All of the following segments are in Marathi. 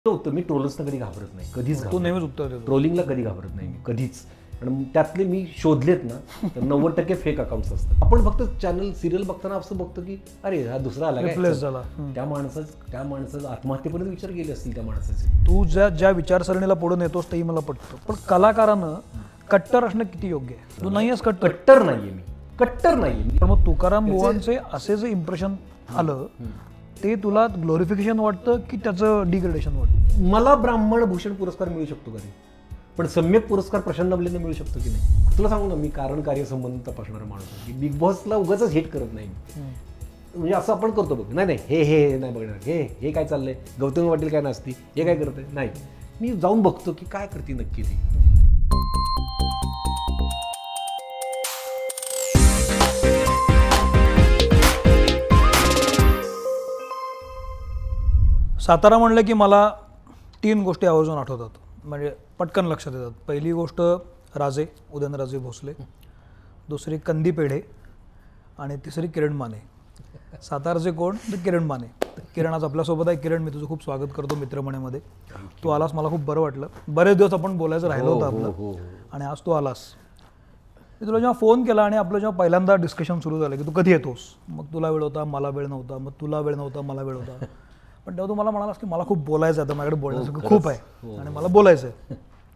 होतं मी ट्रोलर्सना कधी घाबरत नाही, कधीच. तू नेहमीच उत्तर देतो. ट्रोलिंगला कधी घाबरत नाही मी, कधीच. आणि त्यातले मी शोधलेत ना तर 90% फेक अकाउंट्स असतात. आपण फक्त चॅनल सिरियल बघताना असं बघतो की अरे हा दुसरा आला काय, झाला. त्या माणसाचं आत्महत्येपर्यंत विचार केले असतील त्या माणसाचे. तू ज्या विचारसरणीला पुढे नेतोस तेही मला पटतं, पण कलाकारानं कट्टर असणं किती योग्य आहे? तू नाहीयेस कट्टर नाहीये मी, कट्टर नाहीये. पण मग तुकाराम बुवांचे असे जे इम्प्रेशन आलं ते तुला ग्लोरिफिकेशन वाटतं की त्याचं डिग्रेडेशन वाटतं? मला ब्राह्मण भूषण पुरस्कार मिळू शकतो का रे, पण सम्यक पुरस्कार प्रशांत दामलेंना मिळू शकतो की नाही? तुला सांगू ना, मी कारण कार्यसंबंध तपासणारा माणूस आहे की बिग बॉसला उगाच हेट करत नाही. म्हणजे असं आपण करतो बघ, नाही हे नाही बघणार, हे काय चाललंय, गौतमी पाटील काय नसती, हे काय करत नाही. मी जाऊन बघतो की काय करते नक्की ती. सातारा म्हणलं की मला 3 गोष्टी आवर्जून आठवतात, म्हणजे पटकन लक्षात येतात. पहिली गोष्ट राजे, उदयनराजे भोसले. दुसरी कंदी पेढे आणि तिसरी किरण माने. सातारचे कोण? तर किरण माने. किरण आज आपल्यासोबत आहे. किरण, मी तुझं खूप स्वागत करतो मित्रमंडळीमध्ये. तू आलास, मला खूप बरं वाटलं. बरेच दिवस आपण बोलायचं राहिलं होतं आपलं, आणि आज तू आलास. मी तुला जेव्हा फोन केला आणि आपलं जेव्हा पहिल्यांदा डिस्कशन सुरू झालं की तू कधी येतोस, मग तुला वेळ होता, मला वेळ नव्हता, मग तुला वेळ नव्हता, मला वेळ होता. पण तेव्हा तू मला म्हणालास की मला खूप बोलायचं आहे, तर माझ्याकडे बोलण्यासारखं खूप आहे आणि मला बोलायचं आहे.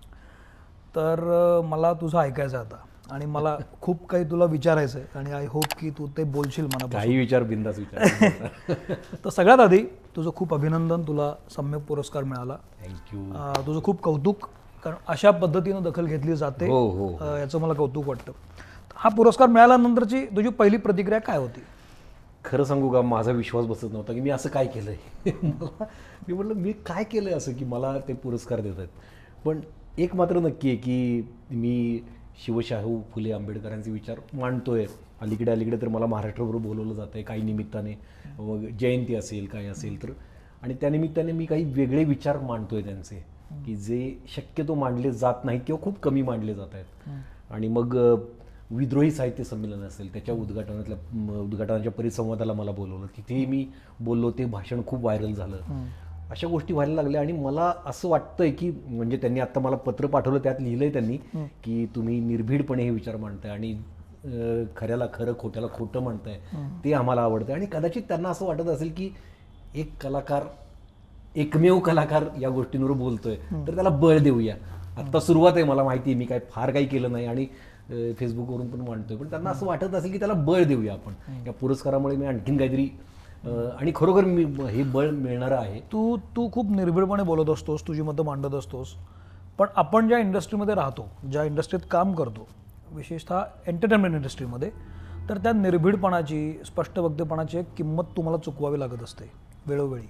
तर मला तुझं ऐकायचं आहे आता, आणि मला खूप काही तुला विचारायचं आहे, आणि आय होप की तू ते बोलशील मला. काही विचार, बिंदास विचार. तर सगळ्यात आधी तुझं खूप अभिनंदन, तुला सम्यक पुरस्कार मिळाला. थँक्यू. तुझं खूप कौतुक, कारण अशा पद्धतीनं दखल घेतली जाते याचं मला कौतुक वाटतं. हा पुरस्कार मिळाल्यानंतरची तुझी पहिली प्रतिक्रिया काय होती? खरं सांगू का, माझा विश्वास बसत नव्हता की मी असं काय केलंय. मी म्हटलं मी काय केलंय असं की मला ते पुरस्कार देत आहेत. पण एक मात्र नक्की आहे की मी शिवशाहू फुले आंबेडकरांचे विचार मांडतोय. अलीकडे तर मला महाराष्ट्रभर बोलवलं जातं आहे काही निमित्ताने, जयंती असेल काय असेल तर, आणि त्यानिमित्ताने मी काही वेगळे विचार मांडतोय त्यांचे, की जे शक्यतो मांडले जात नाहीत किंवा खूप कमी मांडले जात आहेत. आणि मग विद्रोही साहित्य संमेलन असेल त्याच्या उद्घाटनाच्या परिसंवादाला मला बोलवलं, तिथेही मी बोललो, ते भाषण खूप व्हायरल झालं. अशा गोष्टी व्हायला लागल्या. आणि मला असं वाटतंय की म्हणजे त्यांनी आता मला पत्र पाठवलं, त्यात लिहिलंय त्यांनी की तुम्ही निर्भीडपणे हे विचार मांडताय आणि खऱ्याला खरं, खोट्याला खोटं म्हणताय, ते आम्हाला आवडतं. आणि कदाचित त्यांना असं वाटत असेल की एक कलाकार, एकमेव कलाकार या गोष्टींवर बोलतोय, तर त्याला बळ देऊया. आत्ता सुरुवात आहे, मला माहिती आहे, मी फार काही केलं नाही आणि फेसबुकवरून पण मांडतोय, पण त्यांना असं वाटत असेल की त्याला बळ देऊया आपण या पुरस्कारामुळे. मी आणखीन काहीतरी, आणि खरोखर मी हे बळ मिळणारं आहे. तू खूप निर्भीडपणे बोलत असतोस, तुझी मतं मांडत असतोस, पण आपण ज्या इंडस्ट्रीमध्ये राहतो, ज्या इंडस्ट्रीत काम करतो, विशेषतः एंटरटेनमेंट इंडस्ट्रीमध्ये, तर त्या निर्भीडपणाची, स्पष्ट वक्तेपणाची एक किंमत तुम्हाला चुकवावी लागत असते वेळोवेळी.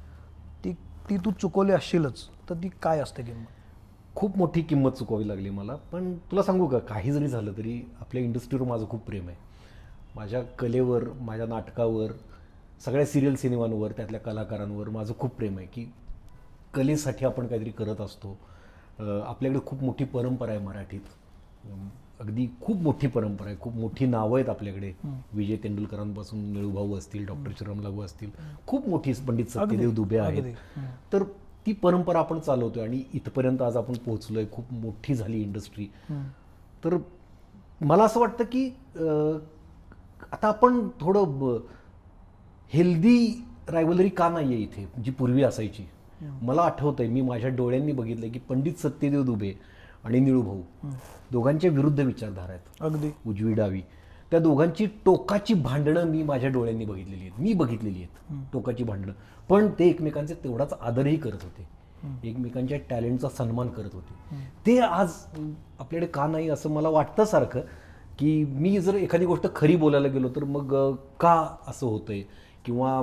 ती तू चुकवली असशीलच, तर ती काय असते किंमत? खूप मोठी किंमत चुकवावी लागली मला. पण तुला सांगू का, काही जरी झालं तरी आपल्या इंडस्ट्रीवर माझं खूप प्रेम आहे. माझ्या कलेवर, माझ्या नाटकावर, सगळ्या सिरियल सिनेमांवर, त्यातल्या कलाकारांवर माझं खूप प्रेम आहे की कलेसाठी आपण काहीतरी करत असतो. आपल्याकडे खूप मोठी परंपरा आहे मराठीत, अगदी खूप मोठी परंपरा आहे, खूप मोठी नावं आहेत आपल्याकडे. विजय तेंडुलकरांपासून निळूभाऊ असतील, डॉक्टर श्रीराम लागू असतील, खूप मोठी, पंडित सत्यदेव दुबे आहेत. तर ती परंपरा आपण चालवतोय आणि इथपर्यंत आज आपण पोहोचलोय. खूप मोठी झाली इंडस्ट्री. तर मला असं वाटतं की आता आपण थोडं हेल्दी रायव्हलरी का नाही आहे इथे, जी पूर्वी असायची. मला आठवतंय, मी माझ्या डोळ्यांनी बघितलंय की पंडित सत्यदेव दुबे आणि निळूभाऊ दोघांच्या विरुद्ध विचारधारा आहेत, अगदी उजवी डावी. त्या दोघांची टोकाची भांडणं मी माझ्या डोळ्यांनी बघितलेली आहेत टोकाची भांडणं. पण ते एकमेकांचे तेवढाच आदरही करत होते, एकमेकांच्या टॅलेंटचा सन्मान करत होते. ते आज आपल्याकडे का नाही असं मला वाटतं सारखं, की मी जर एखादी गोष्ट खरी बोलायला गेलो तर मग का असं होतंय, किंवा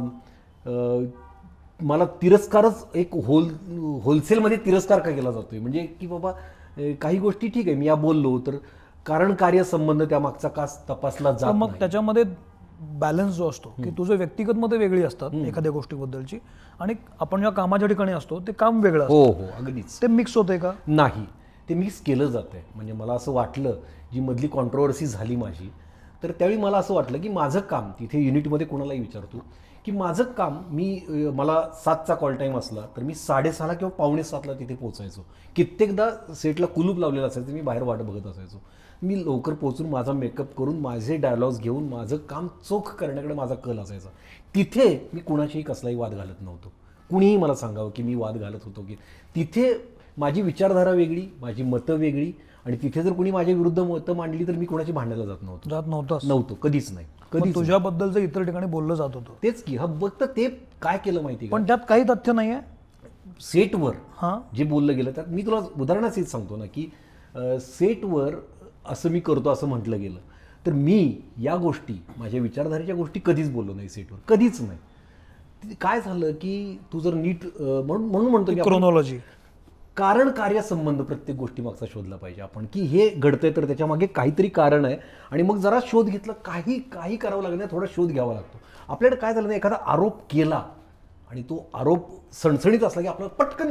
मला तिरस्कारच एक होलसेलमध्ये तिरस्कार का केला जातोय. म्हणजे की बाबा काही गोष्टी ठीक आहे, मी या बोललो तर कारण कार्य संबंध त्या मागचा का तपासला जात. मग त्याच्यामध्ये बॅलन्स जो असतो की तुझं व्यक्तिगत मतं वेगळी असतात एखाद्या गोष्टीबद्दलची, आणि आपण ज्या कामाच्या ठिकाणी असतो ते काम वेगळं असतं. हो, अगदीच. ते मिक्स होते का? नाही, ते मिक्स केलं जातंय. म्हणजे मला असं वाटलं, जी मधली कॉन्ट्रोवर्सी झाली माझी, तर त्यावेळी मला असं वाटलं की माझं काम तिथे युनिटमध्ये कोणालाही विचारतो की माझं काम मला 7चा कॉल टाईम असला तर मी 6:30ला किंवा 6:45ला तिथे पोहोचायचो. कित्येकदा सेटला कुलूप लावलेलं असायचं, मी बाहेर वाट बघत असायचो. मी लवकर पोहोचून माझा मेकअप करून माझे डायलॉग्स घेऊन माझं काम चोख करण्याकडे माझा कल असायचा. तिथे मी कुणाशीही कसलाही वाद घालत नव्हतो. कुणीही मला सांगावं की मी वाद घालत होतो की तिथे माझी विचारधारा वेगळी, माझी मतं वेगळी, आणि तिथे जर कुणी माझ्या विरुद्ध मतं मांडली तर मी कुणाची भांडायला जात नव्हतो. कधीच नाही. कधी तुझ्याबद्दलचं इतर ठिकाणी बोललं जात होतं. तेच की फक्त ते काय केलं माहिती पण त्यात काही तथ्य नाहीये सेटवर जे बोललं गेलं. त्यात मी तुला उदाहरणासहित सांगतो ना की सेटवर असं मी करतो असं म्हटलं गेलं तर मी या गोष्टी, माझ्या विचारधारेच्या गोष्टी कधीच बोललो नाही सेटवर, कधीच नाही. काय झालं की तू जर नीट म्हणून म्हणतो की क्रोनॉलॉजी, कारण कार्यसंबंध प्रत्येक गोष्टी मागचा शोधला पाहिजे आपण, की हे घडतंय तर त्याच्या मागे काहीतरी कारण आहे. आणि मग जरा शोध घेतला, काही करावं लागलं, थोडा शोध घ्यावा लागतो. आपल्याकडे काय झालं ना, एखादा आरोप केला आणि तो आरोप सणसणीत असला की आपल्याला पटकन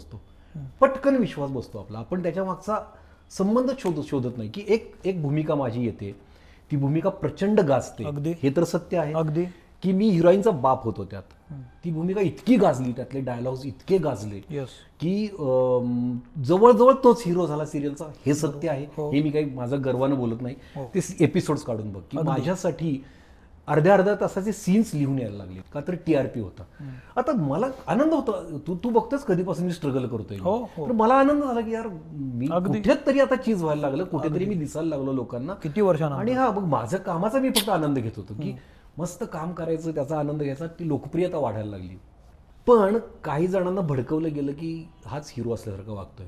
विश्वास बसतो आपला. आपण त्याच्या मागचा संबंध शोधत नाही. की एक भूमिका माझी येते, ती भूमिका प्रचंड गाजते, हे तर सत्य आहे अगदी, की मी हिरोईनचा बाप होतो त्यात. ती भूमिका इतकी गाजली, त्यातले डायलॉग्स इतके गाजले की जवळजवळ तोच हिरो झाला सिरियलचा, हे सत्य आहे. हे मी काही माझं गर्वानं बोलत नाही. ते एपिसोड्स काढून बघ की माझ्यासाठी अर्ध्या तासाचे सीन्स लिहून यायला लागले, का तर TRP होता. आता मला आनंद होता, तू बघतोस कधीपासून मी स्ट्रगल करतोय, तर मला आनंद झाला की यार मी कुठेच तरी आता चीज व्हायला लागलं, कुठेतरी मी दिसायला लागलो लोकांना किती वर्षांना. आणि मग माझ्या कामाचा मी फक्त आनंद घेत होतो की मस्त काम करायचं, त्याचा आनंद घ्यायचा, ती लोकप्रियता वाढायला लागली. पण काही जणांना भडकवलं गेलं की हाच हिरो असल्यासारखं वागतोय,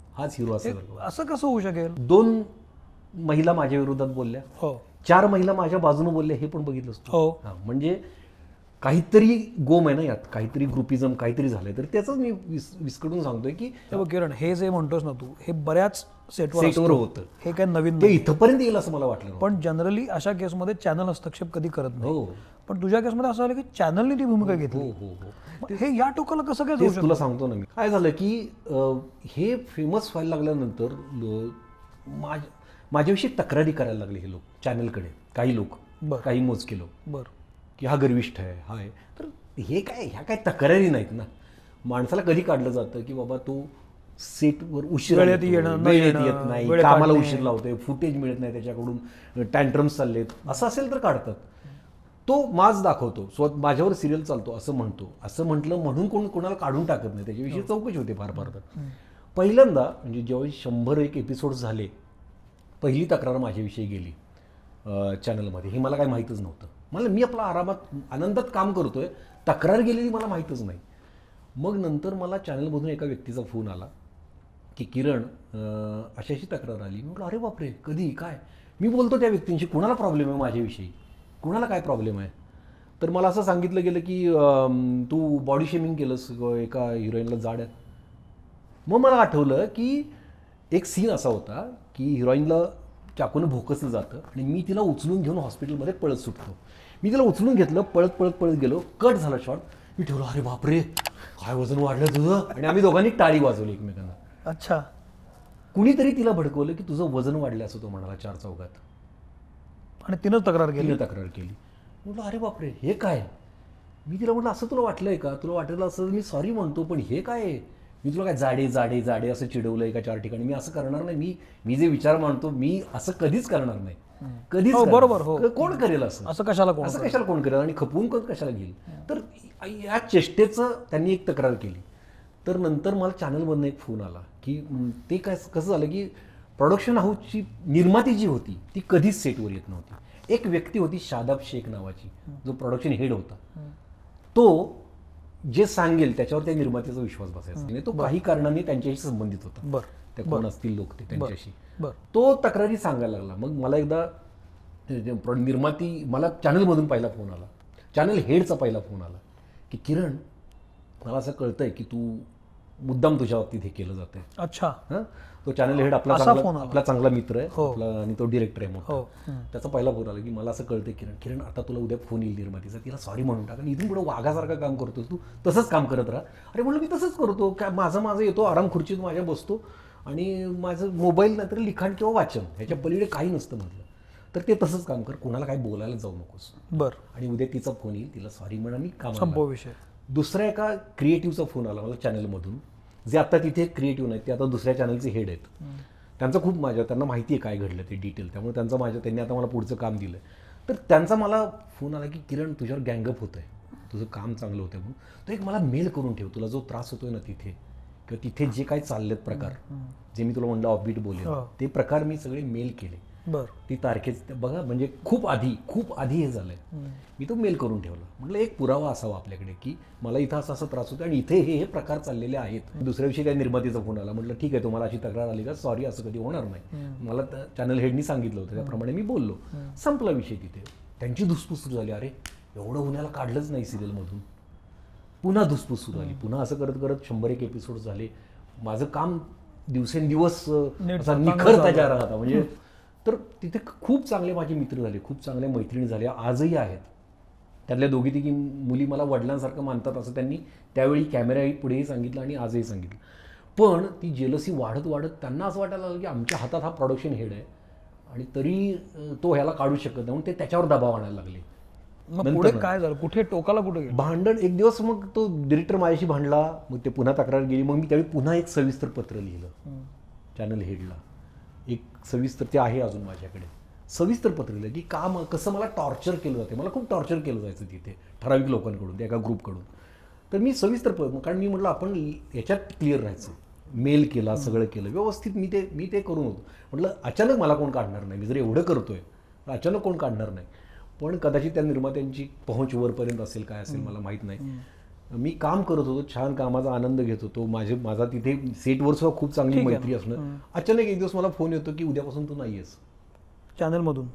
असं कसं होऊ शकेल. 2 महिला माझ्या विरोधात बोलल्या, 4 महिला माझ्या बाजूने बोलल्या, हे पण बघितलंस तू. म्हणजे काहीतरी गोम आहे ना यात, काहीतरी ग्रुपिझम काहीतरी झालंय. तर त्याच मी विस्कटून सांगतोय की किरण, हे जे म्हणतोस ना तू, हे बऱ्याच सेटवर होतं. हे काय नवीन ते इथपर्यंत येईल असं मला वाटलं. पण जनरली अशा केसमध्ये चॅनल हस्तक्षेप कधी करत नाही. पण तुझ्या केसमध्ये असं झालं की चॅनलने ती भूमिका घेतली. हे या टोकाला कसं काय जाऊ शकतं? तुला सांगतो ना मी. काय झालं की हे फेमस व्हायला लागल्यानंतर माझ्याविषयी तक्रारी करायला लागले हे लोक चॅनलकडे. काही लोक, काही मोजके लोक, की हा गर्विष्ठ आहे, हा आहे. तर ह्या काय तक्रारी नाहीत ना. माणसाला कधी काढलं जातं की बाबा तो सेटवर उशीर वेळेत येत नाही, कामाला उशीर लावतोय, फुटेज मिळत नाही त्याच्याकडून, टँट्रम्स चाललेत, असं असेल तर काढतात. तो माज दाखवतो, माझ्यावर सिरियल चालतो असं म्हणतो. असं म्हटलं म्हणून कोणाला काढून टाकत नाही, त्याच्याविषयी चौकशी होते फार फार. पहिल्यांदा म्हणजे जेव्हा 101 एपिसोड्स झाले, पहिली तक्रार माझ्याविषयी गेली चॅनलमध्ये. हे मला काही माहीतच नव्हतं. मी आपला आरामात आनंदात काम करतोय, तक्रार गेलेली मला माहीतच नाही. मग नंतर मला चॅनलमधून एका व्यक्तीचा फोन आला की किरण अशी तक्रार आली. मी म्हटलं अरे बापरे, कधी, काय? मी बोलतो त्या व्यक्तींशी, कुणाला प्रॉब्लेम आहे माझ्याविषयी, कुणाला काय प्रॉब्लेम आहे? तर मला असं सांगितलं गेलं की तू बॉडी शेमिंग केलंस एका हिरोईनला जाड आहे. मग मला आठवलं की एक सीन असा होता की हिरोईनला चाकूनं भोकसलं जातं आणि मी तिला उचलून घेऊन हॉस्पिटलमध्ये पळत सुटतो. मी तिला उचलून घेतलं, पळत गेलो, कट झाला शॉट. मी ठेवलं, अरे बापरे काय वजन वाढलं तुझं, आणि आम्ही दोघांनी टाळी वाजवली एकमेकांना. अच्छा. कुणीतरी तिला भडकवलं की तुझं वजन वाढलं असं तो म्हणाला 4 चौघात, आणि तिनं तक्रार केली. म्हटलं अरे बापरे हे काय? मी तिला म्हटलं असं तुला वाटलंय का, तुला वाटलं असं मी सॉरी म्हणतो, पण हे काय आहे? मी तुला काय जाडे असं चिडवलंय का 4 ठिकाणी? मी असं करणार नाही. मी जे विचार मांडतो मी असं कधीच करणार नाही, कधीच. बरोबर. कोण करेल असं कशाला कोण करेल, आणि खपवून कशाला घेईल? तर या चेष्टेचं त्यांनी एक तक्रार केली. तर नंतर मला चॅनलमधून एक फोन आला की ते कसं झालं की प्रोडक्शन हाऊसची निर्माती जी होती ती कधीच सेटवर येत नव्हती. एक व्यक्ती होती शादाब शेख नावाची, जो प्रोडक्शन हेड होता. तो जे सांगेल त्याच्यावर त्या निर्मात्याचा विश्वास बसायचा. तो काही कारणाने त्यांच्याशी संबंधित होता, त्या कोण असतील लोक ते त्यांच्याशी. तो तक्रारी सांगायला लागला. मग मला एकदा निर्माती, मला चॅनलमधून पहिला फोन आला, चॅनल हेडचा पहिला फोन आला की किरण मला असं कळतंय की तू मुद्दाम तुझ्या बाबतीत हे केलं जातंय. अच्छा. तो चॅनल हेड आपला चांगला मित्र आहे आपला, आणि तो डिरेक्टर आहे मोठा. त्याचा पहिला फोन आला की मला असं कळतंय किरण आता तुला उद्या फोन येईल निर्मातीचा, तिला सॉरी म्हणून टाक, आणि इथून पुढे वाघासारखं काम करतोस तू, तसंच काम करत राहा. अरे म्हणलं मी तसंच करतो, काय माझं येतो आराम खुर्चीत माझ्या बसतो, आणि माझं मोबाईल नंतर लिखाण किंवा वाचन ह्याच्या पलीकडे काही नसतं म्हटलं. तर ते तसंच काम कर, कोणाला काही बोलायला जाऊ नकोस. बरं, आणि उद्या तिचा फोन येईल, तिला सॉरी म्हणा, मी कामाला संभव विषय. दुसऱ्या एका क्रिएटिव्हचा फोन आला मला चॅनलमधून, जे आता तिथे क्रिएटिव्ह नाहीत, ते आता दुसऱ्या चॅनलचे हेड आहेत. त्यांचं खूप त्यांना माहिती आहे काय घडलं ते डिटेल, त्यामुळे त्यांनी आता मला पुढचं काम दिलं. तर त्यांचा मला फोन आला की किरण तुझ्यावर गँगअप होतं आहे, तुझं काम चांगलं होतं म्हणून, तो एक मला मेल करून ठेव, तुला जो त्रास होतोय ना तिथे, किंवा तिथे जे काही चाललेत प्रकार, जे मी तुला म्हणलं ऑफबीट बोलेल, ते प्रकार मी सगळे मेल केले. बरं, ती तारखेच बघा, म्हणजे खूप आधी हे झालंय. मी तो मेल करून ठेवला. म्हटलं एक पुरावा असावा आपल्याकडे की मला इथं असा त्रास होतो आणि इथे हे प्रकार चाललेले आहेत. दुसऱ्या दिवशी त्या निर्मातीचा फोन आला. म्हटलं ठीक आहे, तुम्हाला अशी तक्रार आली का, सॉरी असं कधी होणार नाही, मला चॅनल हेडनी सांगितलं होतं, त्याप्रमाणे मी बोललो, संपला विषय तिथे. त्यांची धुसफूस सुरू झाली, अरे एवढं होण्याला काढलंच नाही सिरियलमधून, पुन्हा धुसफूस सुरू झाली, पुन्हा असं करत करत 100 एपिसोड झाले. माझं काम दिवसेंदिवस असा निखरता जा रहा होता. म्हणजे तर तिथे खूप चांगले माझे मित्र झाले, खूप चांगल्या मैत्रिणी झाल्या, आजही आहेत. त्यातल्या दोघी तिघी मुली मला वडिलांसारखं मानतात असं त्यांनी त्यावेळी कॅमेरा पुढेही सांगितलं आणि आजही सांगितलं. पण ती जेलसी वाढत वाढत त्यांना असं वाटायला लागलं की आमच्या हातात हा प्रोडक्शन हेड आहे आणि तरी तो ह्याला काढू शकत नाही, म्हणून ते त्याच्यावर दबाव आणायला लागले. मग पुढे काय झालं, कुठे टोकाला कुठे गेलं भांडण? एक दिवस मग तो डिरेक्टर माझ्याशी भांडला, मग ते पुन्हा तक्रार गेली. मग मी त्यावेळी पुन्हा एक सविस्तर पत्र लिहिलं चॅनल हेडला, एक सविस्तर, ते आहे अजून माझ्याकडे, सविस्तर पत्र लिहिलं की कसं मला टॉर्चर केलं जाते, मला खूप टॉर्चर केलं जायचं तिथे ठराविक लोकांकडून, त्या एका ग्रुपकडून. तर मी सविस्तर कारण मी म्हटलं आपण याच्यात क्लिअर राहायचं, मेल केला, सगळं केलं व्यवस्थित, मी ते करून होतो. म्हटलं अचानक मला कोण काढणार नाही, मी जर एवढं करतोय तर अचानक कोण काढणार नाही. पण कदाचित त्या निर्मात्यांची पहुंच वरपर्यंत असेल, काय असेल मला माहीत नाही. मी काम करत होतो, छान कामाचा आनंद घेत होतो, माझा तिथे सेटवर सुद्धा खूप चांगली मैत्री असणं. अचानक एक दिवस मला फोन येतो की उद्यापासून तू नाही आहेस चॅनलमधून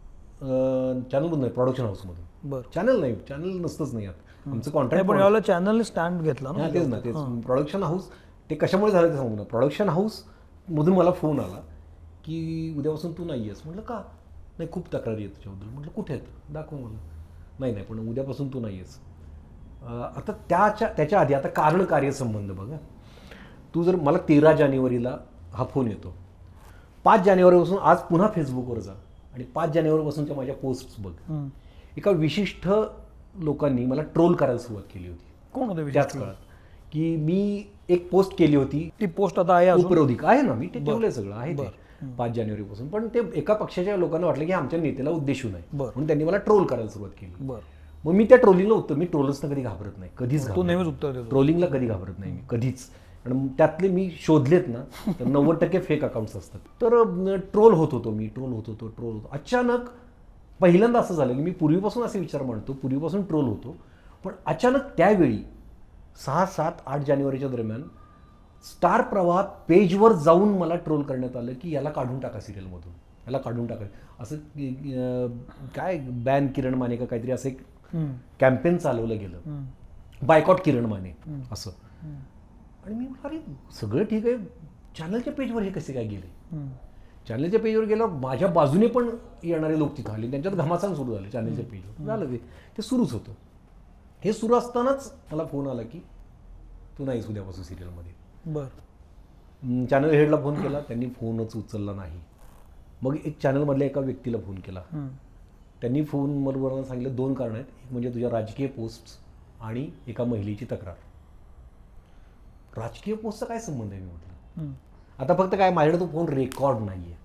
नाही, प्रोडक्शन हाऊसमधून. बरं, चॅनल नसतंच नाही यात, आमचं कॉन्ट्रॅक्ट. पण याला चॅनल स्टँड घेतला ना. तेच ना, तेच प्रोडक्शन हाऊस. ते कशामुळे झालं ते सांगू ना. प्रोडक्शन हाऊसमधून मला फोन आला की उद्यापासून तू नाही आहेस. म्हटलं का नाही, खूप तक्रारी आहेत तुझ्याबद्दल. म्हटलं कुठे आहेत, दाखव मला. नाही पण उद्यापासून तू नाही आहेस. आता त्याच्या आधी आता कारण कार्यसंबंध बघा, तू जर मला 13 जानेवारीला हा फोन येतो, 5 जानेवारीपासून आज पुन्हा फेसबुकवर जा आणि 5 जानेवारीपासूनच्या माझ्या पोस्ट्स बघ. एका विशिष्ट लोकांनी मला ट्रोल करायला सुरुवात केली होती. कोण होते त्याच काळात की मी एक पोस्ट केली होती, ती पोस्ट आता आहे उपरोधिक आहे ना, मी ते ठेवलंय सगळं आहे ते 5 जानेवारीपासून. पण ते एका पक्षाच्या लोकांना वाटलं की आमच्या नेत्याला उद्देशून आहे, म्हणून त्यांनी मला ट्रोल करायला सुरुवात केली. मग मी त्या ट्रोलिंगला उत्तर, मी ट्रोलर्सना कधी घाबरत नाही, कधीच नेहमीच उत्तर देतो ट्रोलिंगला, कधी घाबरत नाही मी कधीच. आणि त्यातले मी शोधलेत ना तर 90% फेक अकाउंट्स असतात. तर ट्रोल होत होतो मी, ट्रोल होत होतो. अचानक पहिल्यांदा असं झालं की मी पूर्वीपासून असे विचार मांडतो, पूर्वीपासून ट्रोल होतो, पण अचानक त्यावेळी 6, 7, 8 जानेवारीच्या दरम्यान स्टार प्रवाहात पेजवर जाऊन मला ट्रोल करण्यात आलं की याला काढून टाका सिरियलमधून, याला काढून टाका, असं काय बॅन किरण माने का काहीतरी असं एक कॅम्पेन चालवलं गेलं, बायकॉट किरण माने असं. आणि मी अरे सगळं ठीक आहे, चॅनलच्या पेजवर हे कसे काय गेले. चॅनलच्या पेजवर गेल्यावर माझ्या बाजूने पण येणारे लोक तिथं आले, त्यांच्यात घमासान सुरू झाले चॅनलच्या पेजवर. झालं ते सुरूच होतं. हे सुरू असतानाच मला फोन आला की तू नाहीस उद्यापासून सिरियलमध्ये. बरं, चॅनल हेडला फोन केला, त्यांनी फोनच उचलला नाही. मग एक चॅनलमधल्या एका व्यक्तीला फोन केला, त्यांनी फोनवर सांगितलं 2 कारणं आहेत, एक म्हणजे तुझ्या राजकीय पोस्ट्स आणि एका महिलेची तक्रार. राजकीय पोस्टचा काय संबंध आहे मी म्हटलं. आता फक्त काय, माझ्याकडे तो फोन रेकॉर्ड नाहीये,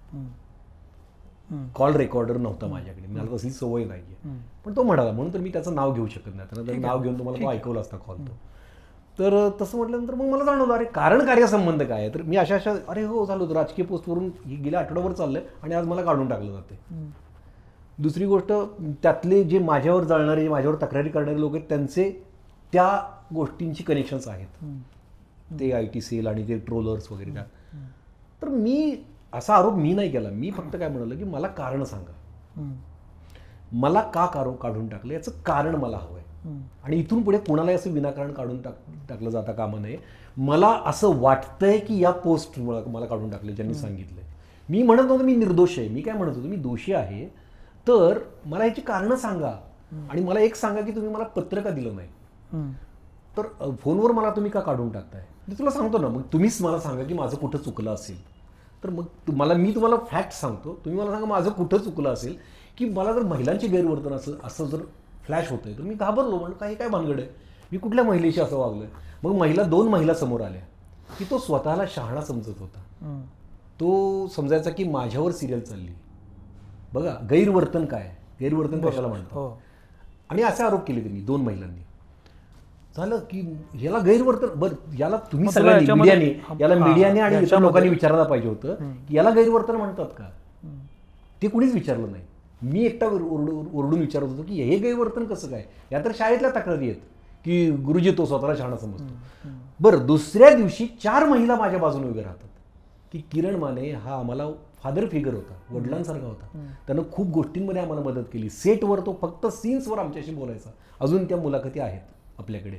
कॉल रेकॉर्डर नव्हता माझ्याकडे, मला तसली सवय नाहीये. पण तो म्हणाला म्हणून तर मी त्याचं नाव घेऊ शकत नाही, त्यानं नाव घेऊन तुम्हाला तो ऐकवला असता कॉल तो. तर तसं म्हटल्यानंतर मग मला जाणवलं अरे कारण कार्यसंबंध काय आहे. तर मी अशा अरे हो झालं होतं, राजकीय पोस्टवरून गेल्या आठवड्याभर चाललंय आणि आज मला काढून टाकलं जाते. दुसरी गोष्ट, त्यातले जे माझ्यावर जळणारे, जे माझ्यावर तक्रारी करणारे लोक आहेत, त्यांचे त्या गोष्टींची कनेक्शन्स आहेत, ते IT सेल आणि ते ट्रोलर्स वगैरे त्या. तर मी असा आरोप मी नाही केला, मी फक्त काय म्हणालं की मला कारण सांगा, मला का काढून टाकलं याचं कारण मला हवं आहे. आणि इथून पुढे कोणालाही असं विनाकारण काढून टाकलं जाता कामा नये. मला असं वाटतंय की या पोस्ट मला काढून टाकले ज्यांनी सांगितलंय. मी म्हणत नव्हतं मी निर्दोष आहे, मी काय म्हणत होतो मी दोषी आहे, तर मला ह्याची कारणं सांगा. आणि मला एक सांगा की तुम्ही मला पत्र का दिलं नाही, तर फोनवर मला तुम्ही का काढून टाकताय. मी तुला सांगतो ना, मग तुम्हीच मला सांगा की माझं कुठं चुकलं असेल. तर मग मी तुम्हाला फॅक्ट सांगतो, तुम्ही मला सांगा माझं कुठं चुकलं असेल की मला जर महिलांची गैरवर्तन असं जर फ्लॅश होतंय तर मी घाबरलो, म्हणून काही काय भानगड आहे, मी कुठल्या महिलेशी असं वागलोय. मग 2 महिला समोर आल्या की तो स्वतःला शहाणा समजत होता. तो समजायचा की माझ्यावर सिरियल चालली. बघा गैरवर्तन काय, गैरवर्तन कशाला म्हणतो. आणि असे आरोप केले त्यांनी 2 महिलांनी. झालं की याला गैरवर्तन, बरं याला तुम्ही सगळ्यांनी मीडियाने आणि इतर लोकांनी विचारायला पाहिजे होतं की याला गैरवर्तन म्हणतात का. ते कुणीच विचारलं नाही. मी एकटा ओरडून विचारत होतो की हे गैरवर्तन कसं काय. या तर शाळेतल्या तक्रारी आहेत की गुरुजी तो स्वतःला शहाणा समजतो. बरं दुसऱ्या दिवशी 4 महिला माझ्या बाजूने उभे राहतात की किरण माने हा आम्हाला फादर फिगर होता, वडिलांसारखा होता, त्यानं खूप गोष्टींमध्ये आम्हाला मदत केली. सेटवर तो फक्त सीन्सवर आमच्याशी बोलायचा. अजून त्या मुलाखती आहेत आपल्याकडे.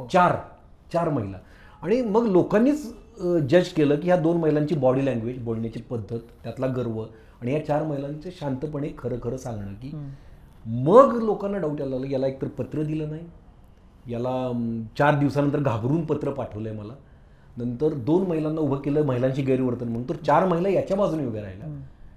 4 महिला. आणि मग लोकांनीच जज केलं की ह्या 2 महिलांची बॉडी लँग्वेज, बोलण्याची पद्धत, त्यातला गर्व आणि या 4 महिलांचे शांतपणे खरं सांगणं की मग लोकांना डाऊट यायला लागलं, याला एकतर पत्र दिलं नाही, याला 4 दिवसानंतर घाबरून पत्र पाठवलंय मला, नंतर 2 महिलांना उभं केलं महिलांची गैरवर्तन म्हणून, तर 4 महिला याच्या बाजूने उभ्या राहिल्या.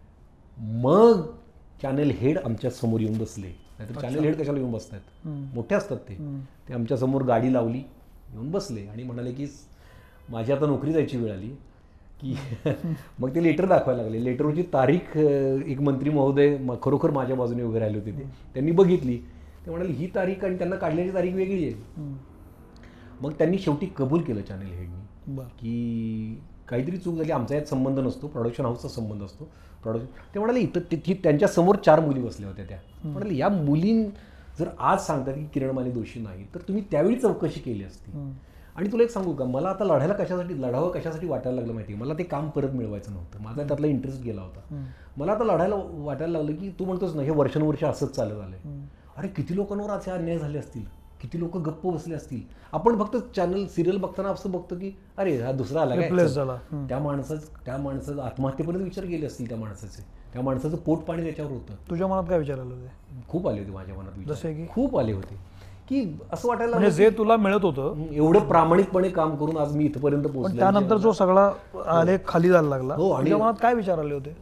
मग चॅनल हेड आमच्या समोर येऊन बसले. नाहीतर चॅनल हेड कशाला येऊन बसतात, मोठे असतात ते आमच्या समोर गाडी लावली, येऊन बसले आणि म्हणाले की माझी आता नोकरी जायची वेळ आली की मग ते लेटर दाखवायला लागले. लेटरची तारीख एक मंत्री महोदय खरोखर माझ्या बाजूने उभे राहिले होते. त्यांनी बघितली, ते म्हणाले ही तारीख आणि त्यांना काढण्याची तारीख वेगळी आहे. मग त्यांनी शेवटी कबूल केलं चॅनल हेडनी की काहीतरी चूक झाली, आमचा यात संबंध नसतो, प्रोडक्शन हाऊसचा संबंध असतो. ते म्हणाले इथं त्यांच्या समोर 4 मुली बसल्या होत्या. त्या म्हणाले या मुलीं जर आज सांगतात की किरण माने दोषी नाही तर तुम्ही त्यावेळी चौकशी केली असती. आणि तुला एक सांगू का, मला आता लढावं कशासाठी वाटायला लागलं माहिती आहे, मला ते काम परत मिळवायचं नव्हतं, माझा त्यातला इंटरेस्ट गेला होता. मला आता लढायला वाटायला लागलं की तू म्हणतोस ना हे वर्षानुवर्ष असंच चालत आलंय. अरे किती लोकांवर असे अन्याय झाले असतील, किती लोक गप्प बसले असतील. आपण फक्त चॅनल सिरियल बघताना असं बघतो की अरे हा दुसरा आला काय, त्या माणसाचं आत्महत्येपर्यंत विचार केले असतील. त्या माणसाचं पोट पाणी त्याच्यावर होतं. तुझ्या मनात काय विचार आले होते? खूप आले होते माझ्या मनात, जसे की खूप आले होते की असं वाटायला म्हणजे जे तुला मिळत होतं एवढं प्रामाणिकपणे काम करून आज मी इथपर्यंत पोहोचलो. त्यानंतर जो सगळा आलेख खाली जायला लागला, तुझ्या मनात काय विचार आले होते?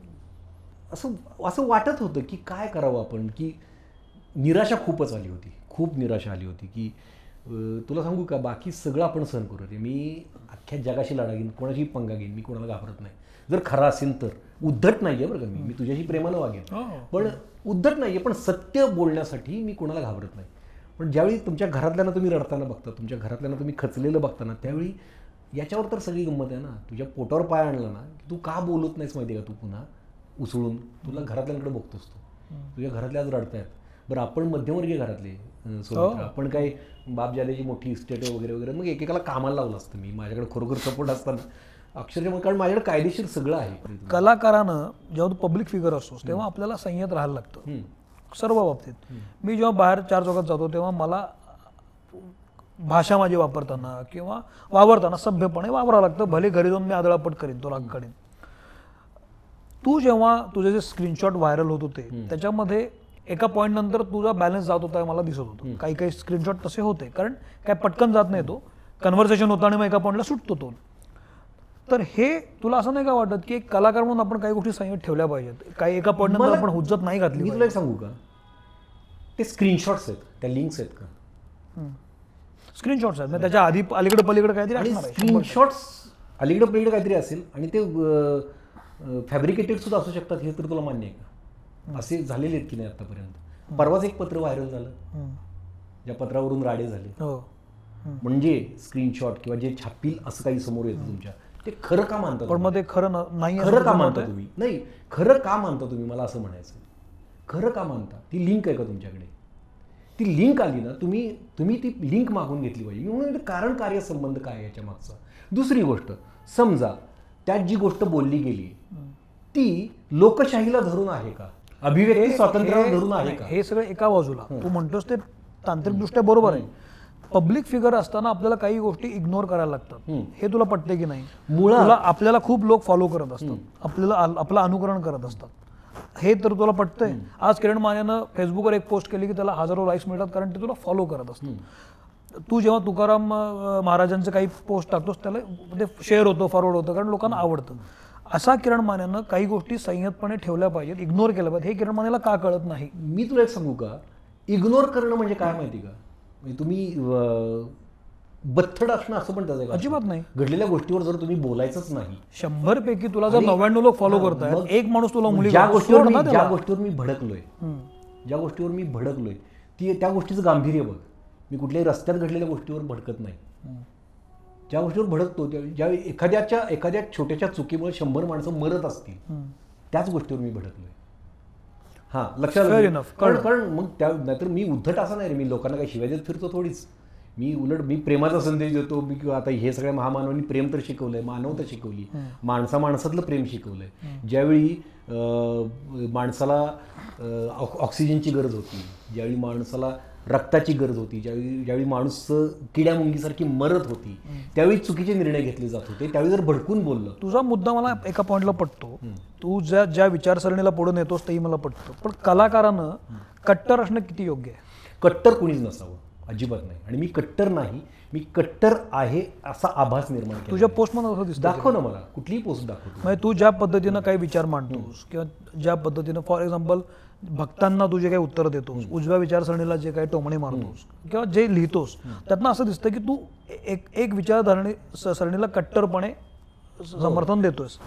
असं वाटत होतं की काय करावं आपण, की निराशा खूपच आली होती, खूप निराशा आली होती की तुला सांगू का बाकी सगळं आपण सहन करू. मी अख्ख्या जगाशी लढा घेईन, कोणाशी पंगा घेईन, मी कोणाला घाबरत नाही. जर खरा असेल तर उद्धट नाही आहे बरं का, मी तुझ्याशी प्रेमानं वागेन, पण उद्धट नाही आहे, पण सत्य बोलण्यासाठी मी कोणाला घाबरत नाही. पण ज्यावेळी तुमच्या घरातल्यांना तुम्ही रडताना बघता, तुमच्या घरातल्यांना तुम्ही खचलेलं बघताना, त्यावेळी याच्यावर तर सगळी गंमत आहे ना. तुझ्या पोटावर पाय आणला ना की तू का बोलत नाहीस माहिती आहे का, तू पुन्हा उचलून तुला घरातल्यांकडे बघतोस, तुझ्या घरातल्या आज रडतायत. बरं आपण मध्यमवर्गीय घरातले आपण काय बाप जाल्याची मोठी इस्टेट वगैरे वगैरे, मग एकेकाला कामाला लावलं असतं मी, माझ्याकडे खरोखर सपोर्ट असताना अक्षरशः, कारण माझ्याकडे कायदेशीर सगळं आहे. कलाकारानं जेव्हा तू पब्लिक फिगर असतोस तेव्हा आपल्याला संयत राहायला लागतं सर्व बाबतीत. मी जेव्हा बाहेर 4 चौकात जातो तेव्हा मला भाषा माझी वापरताना किंवा वावरताना सभ्यपणे वापरावं लागतं. भले घरी जाऊन मी आदळापट करीन, तो राग काढीन. तू जेव्हा तुझे जे स्क्रीनशॉट व्हायरल होत होते त्याच्यामध्ये एका पॉईंट नंतर तुझा बॅलन्स जात होता मला दिसत होतं. काही स्क्रीनशॉट तसे होते, कारण काय पटकन जात नाही, तो कन्व्हर्सेशन होता आणि मग एका पॉईंटला सुटतो तो. तर हे तुला असं नाही का वाटत की एक कलाकार म्हणून आपण काही गोष्टी संयत ठेवल्या पाहिजेत, काही एका पॉईंट नंतर आपण हुज्जत नाही घातली? मी तुला एक सांगू का, ते स्क्रीनशॉट्स आहेत, त्या लिंक्स आहेत का, स्क्रीनशॉट्स आहेत, त्याच्या आधी अलीकडे पलीकडे काहीतरी स्क्रीनशॉट्स अलीकडे पलीकडे काहीतरी असेल आणि ते फॅब्रिकेटेड सुद्धा असू शकतात, हे तर तुला मान्य आहे का? असे झालेले आहेत की नाही आतापर्यंत? परवाच एक पत्र व्हायरल झालं, ज्या पत्रावरून राडे झाले. म्हणजे स्क्रीनशॉट किंवा जे छापील असं काही समोर येतं तुमच्या, ते खरं का मानता? पण मग ते खरं नाही, खरं का मानता तुम्ही? नाही, खरं का मानता तुम्ही, मला असं म्हणायचं. खरं का मानता? ती लिंक आहे का तुमच्याकडे? ती लिंक आली ना, तुम्ही ती लिंक मागून घेतली पाहिजे. म्हणून कारण कार्यसंबंध काय याच्या मागचा. दुसरी गोष्ट, समजा त्यात जी गोष्ट बोलली गेली ती लोकशाहीला धरून आहे का, अभिव्यक्ती स्वातंत्र्याला धरून आहे का? हे सगळं एका बाजूला तू म्हणतोस ते तांत्रिकदृष्ट्या बरोबर आहे. पब्लिक फिगर असताना आपल्याला काही गोष्टी इग्नोर करायला लागतात, हे तुला पटते की नाही? मुळात आपल्याला खूप लोक फॉलो करत असतात, आपल्याला आपलं अनुकरण करत असतात, हे तर तुला पटतंय? आज किरण मानेनं फेसबुकवर एक पोस्ट केली की त्याला हजारो लाईक्स मिळतात कारण ते तुला फॉलो करत असतात. तू जेव्हा तुकाराम महाराजांचं काही पोस्ट टाकतोस त्याला ते शेअर होतं, फॉरवर्ड होतं, कारण लोकांना आवडतं. असा किरण मानेनं काही गोष्टी संयतपणे ठेवल्या पाहिजेत, इग्नोर केल्या पाहिजेत, हे किरण मानेला का कळत नाही? मी तुला एक सांगू का, इग्नोर करणं म्हणजे काय माहिती का, म्हणजे तुम्ही बथड असणं असं पण त्याचं एक अजिबात असतं. नाही. घडलेल्या गोष्टीवर जर तुम्ही बोलायचंच नाही, 100 पैकी तुला जर 99 लोक फॉलो करतायत, मग एक माणूस तुला मुली ज्या गोष्टीवर सोड ना ज्या त्याला. गोष्टीवर मी भडकलोय, ज्या गोष्टीवर मी भडकलोय त्या गोष्टीचं गांभीर्य बघ. मी कुठल्याही रस्त्यात घडलेल्या गोष्टीवर भडकत नाही. ज्या गोष्टीवर भडकतो ज्यावेळी एखाद्या छोट्याशा चुकीमुळे 100 माणसं मरत असतील, त्याच गोष्टीवर मी भडकलोय. हा, लक्षात Fair आलं? enough. कारण मग त्या नाहीतर मी उद्धट असं नाही रे, मी लोकांना काही शिवाय देत फिरतो थोडीच. मी उलट मी प्रेमाचा संदेश देतो. मी आता हे सगळ्या महामानवांनी प्रेम तर शिकवलंय, मानवता शिकवली, माणसातलं प्रेम शिकवलंय. ज्यावेळी माणसाला ऑक्सिजनची गरज होती, ज्यावेळी माणसाला रक्ताची गरज होती, ज्यावेळी माणूस किड्या मुंगीसारखी मरत होती, त्यावेळी चुकीचे निर्णय घेतले जात होते. त्यावेळी जर भडकून बोललं. तुझा मुद्दा मला एका पॉईंटला पटतो. तू ज्या विचारसरणीला पुढे नेतोस तेही मला पटतं. पण कलाकारानं कट्टर असणं किती योग्य आहे? कट्टर कुणीच नसावं, अजिबात नाही. आणि मी कट्टर नाही, मी कट्टर आहे असा आभास निर्माण केला. तुझ्या पोस्टमध्ये असं दिसतं. दाखव ना मला, कुठलीही पोस्ट दाखव. म्हणजे तू ज्या पद्धतीनं काही विचार मांडतोस किंवा ज्या पद्धतीनं फॉर एक्झाम्पल भक्तांना तू जे काही उत्तर देतोस, उजव्या विचारसरणीला जे काही टोमणे मारतोस किंवा जे लिहितोस, त्यातनं असं दिसतं की तू एक विचारसरणीला कट्टरपणे समर्थन देतोस.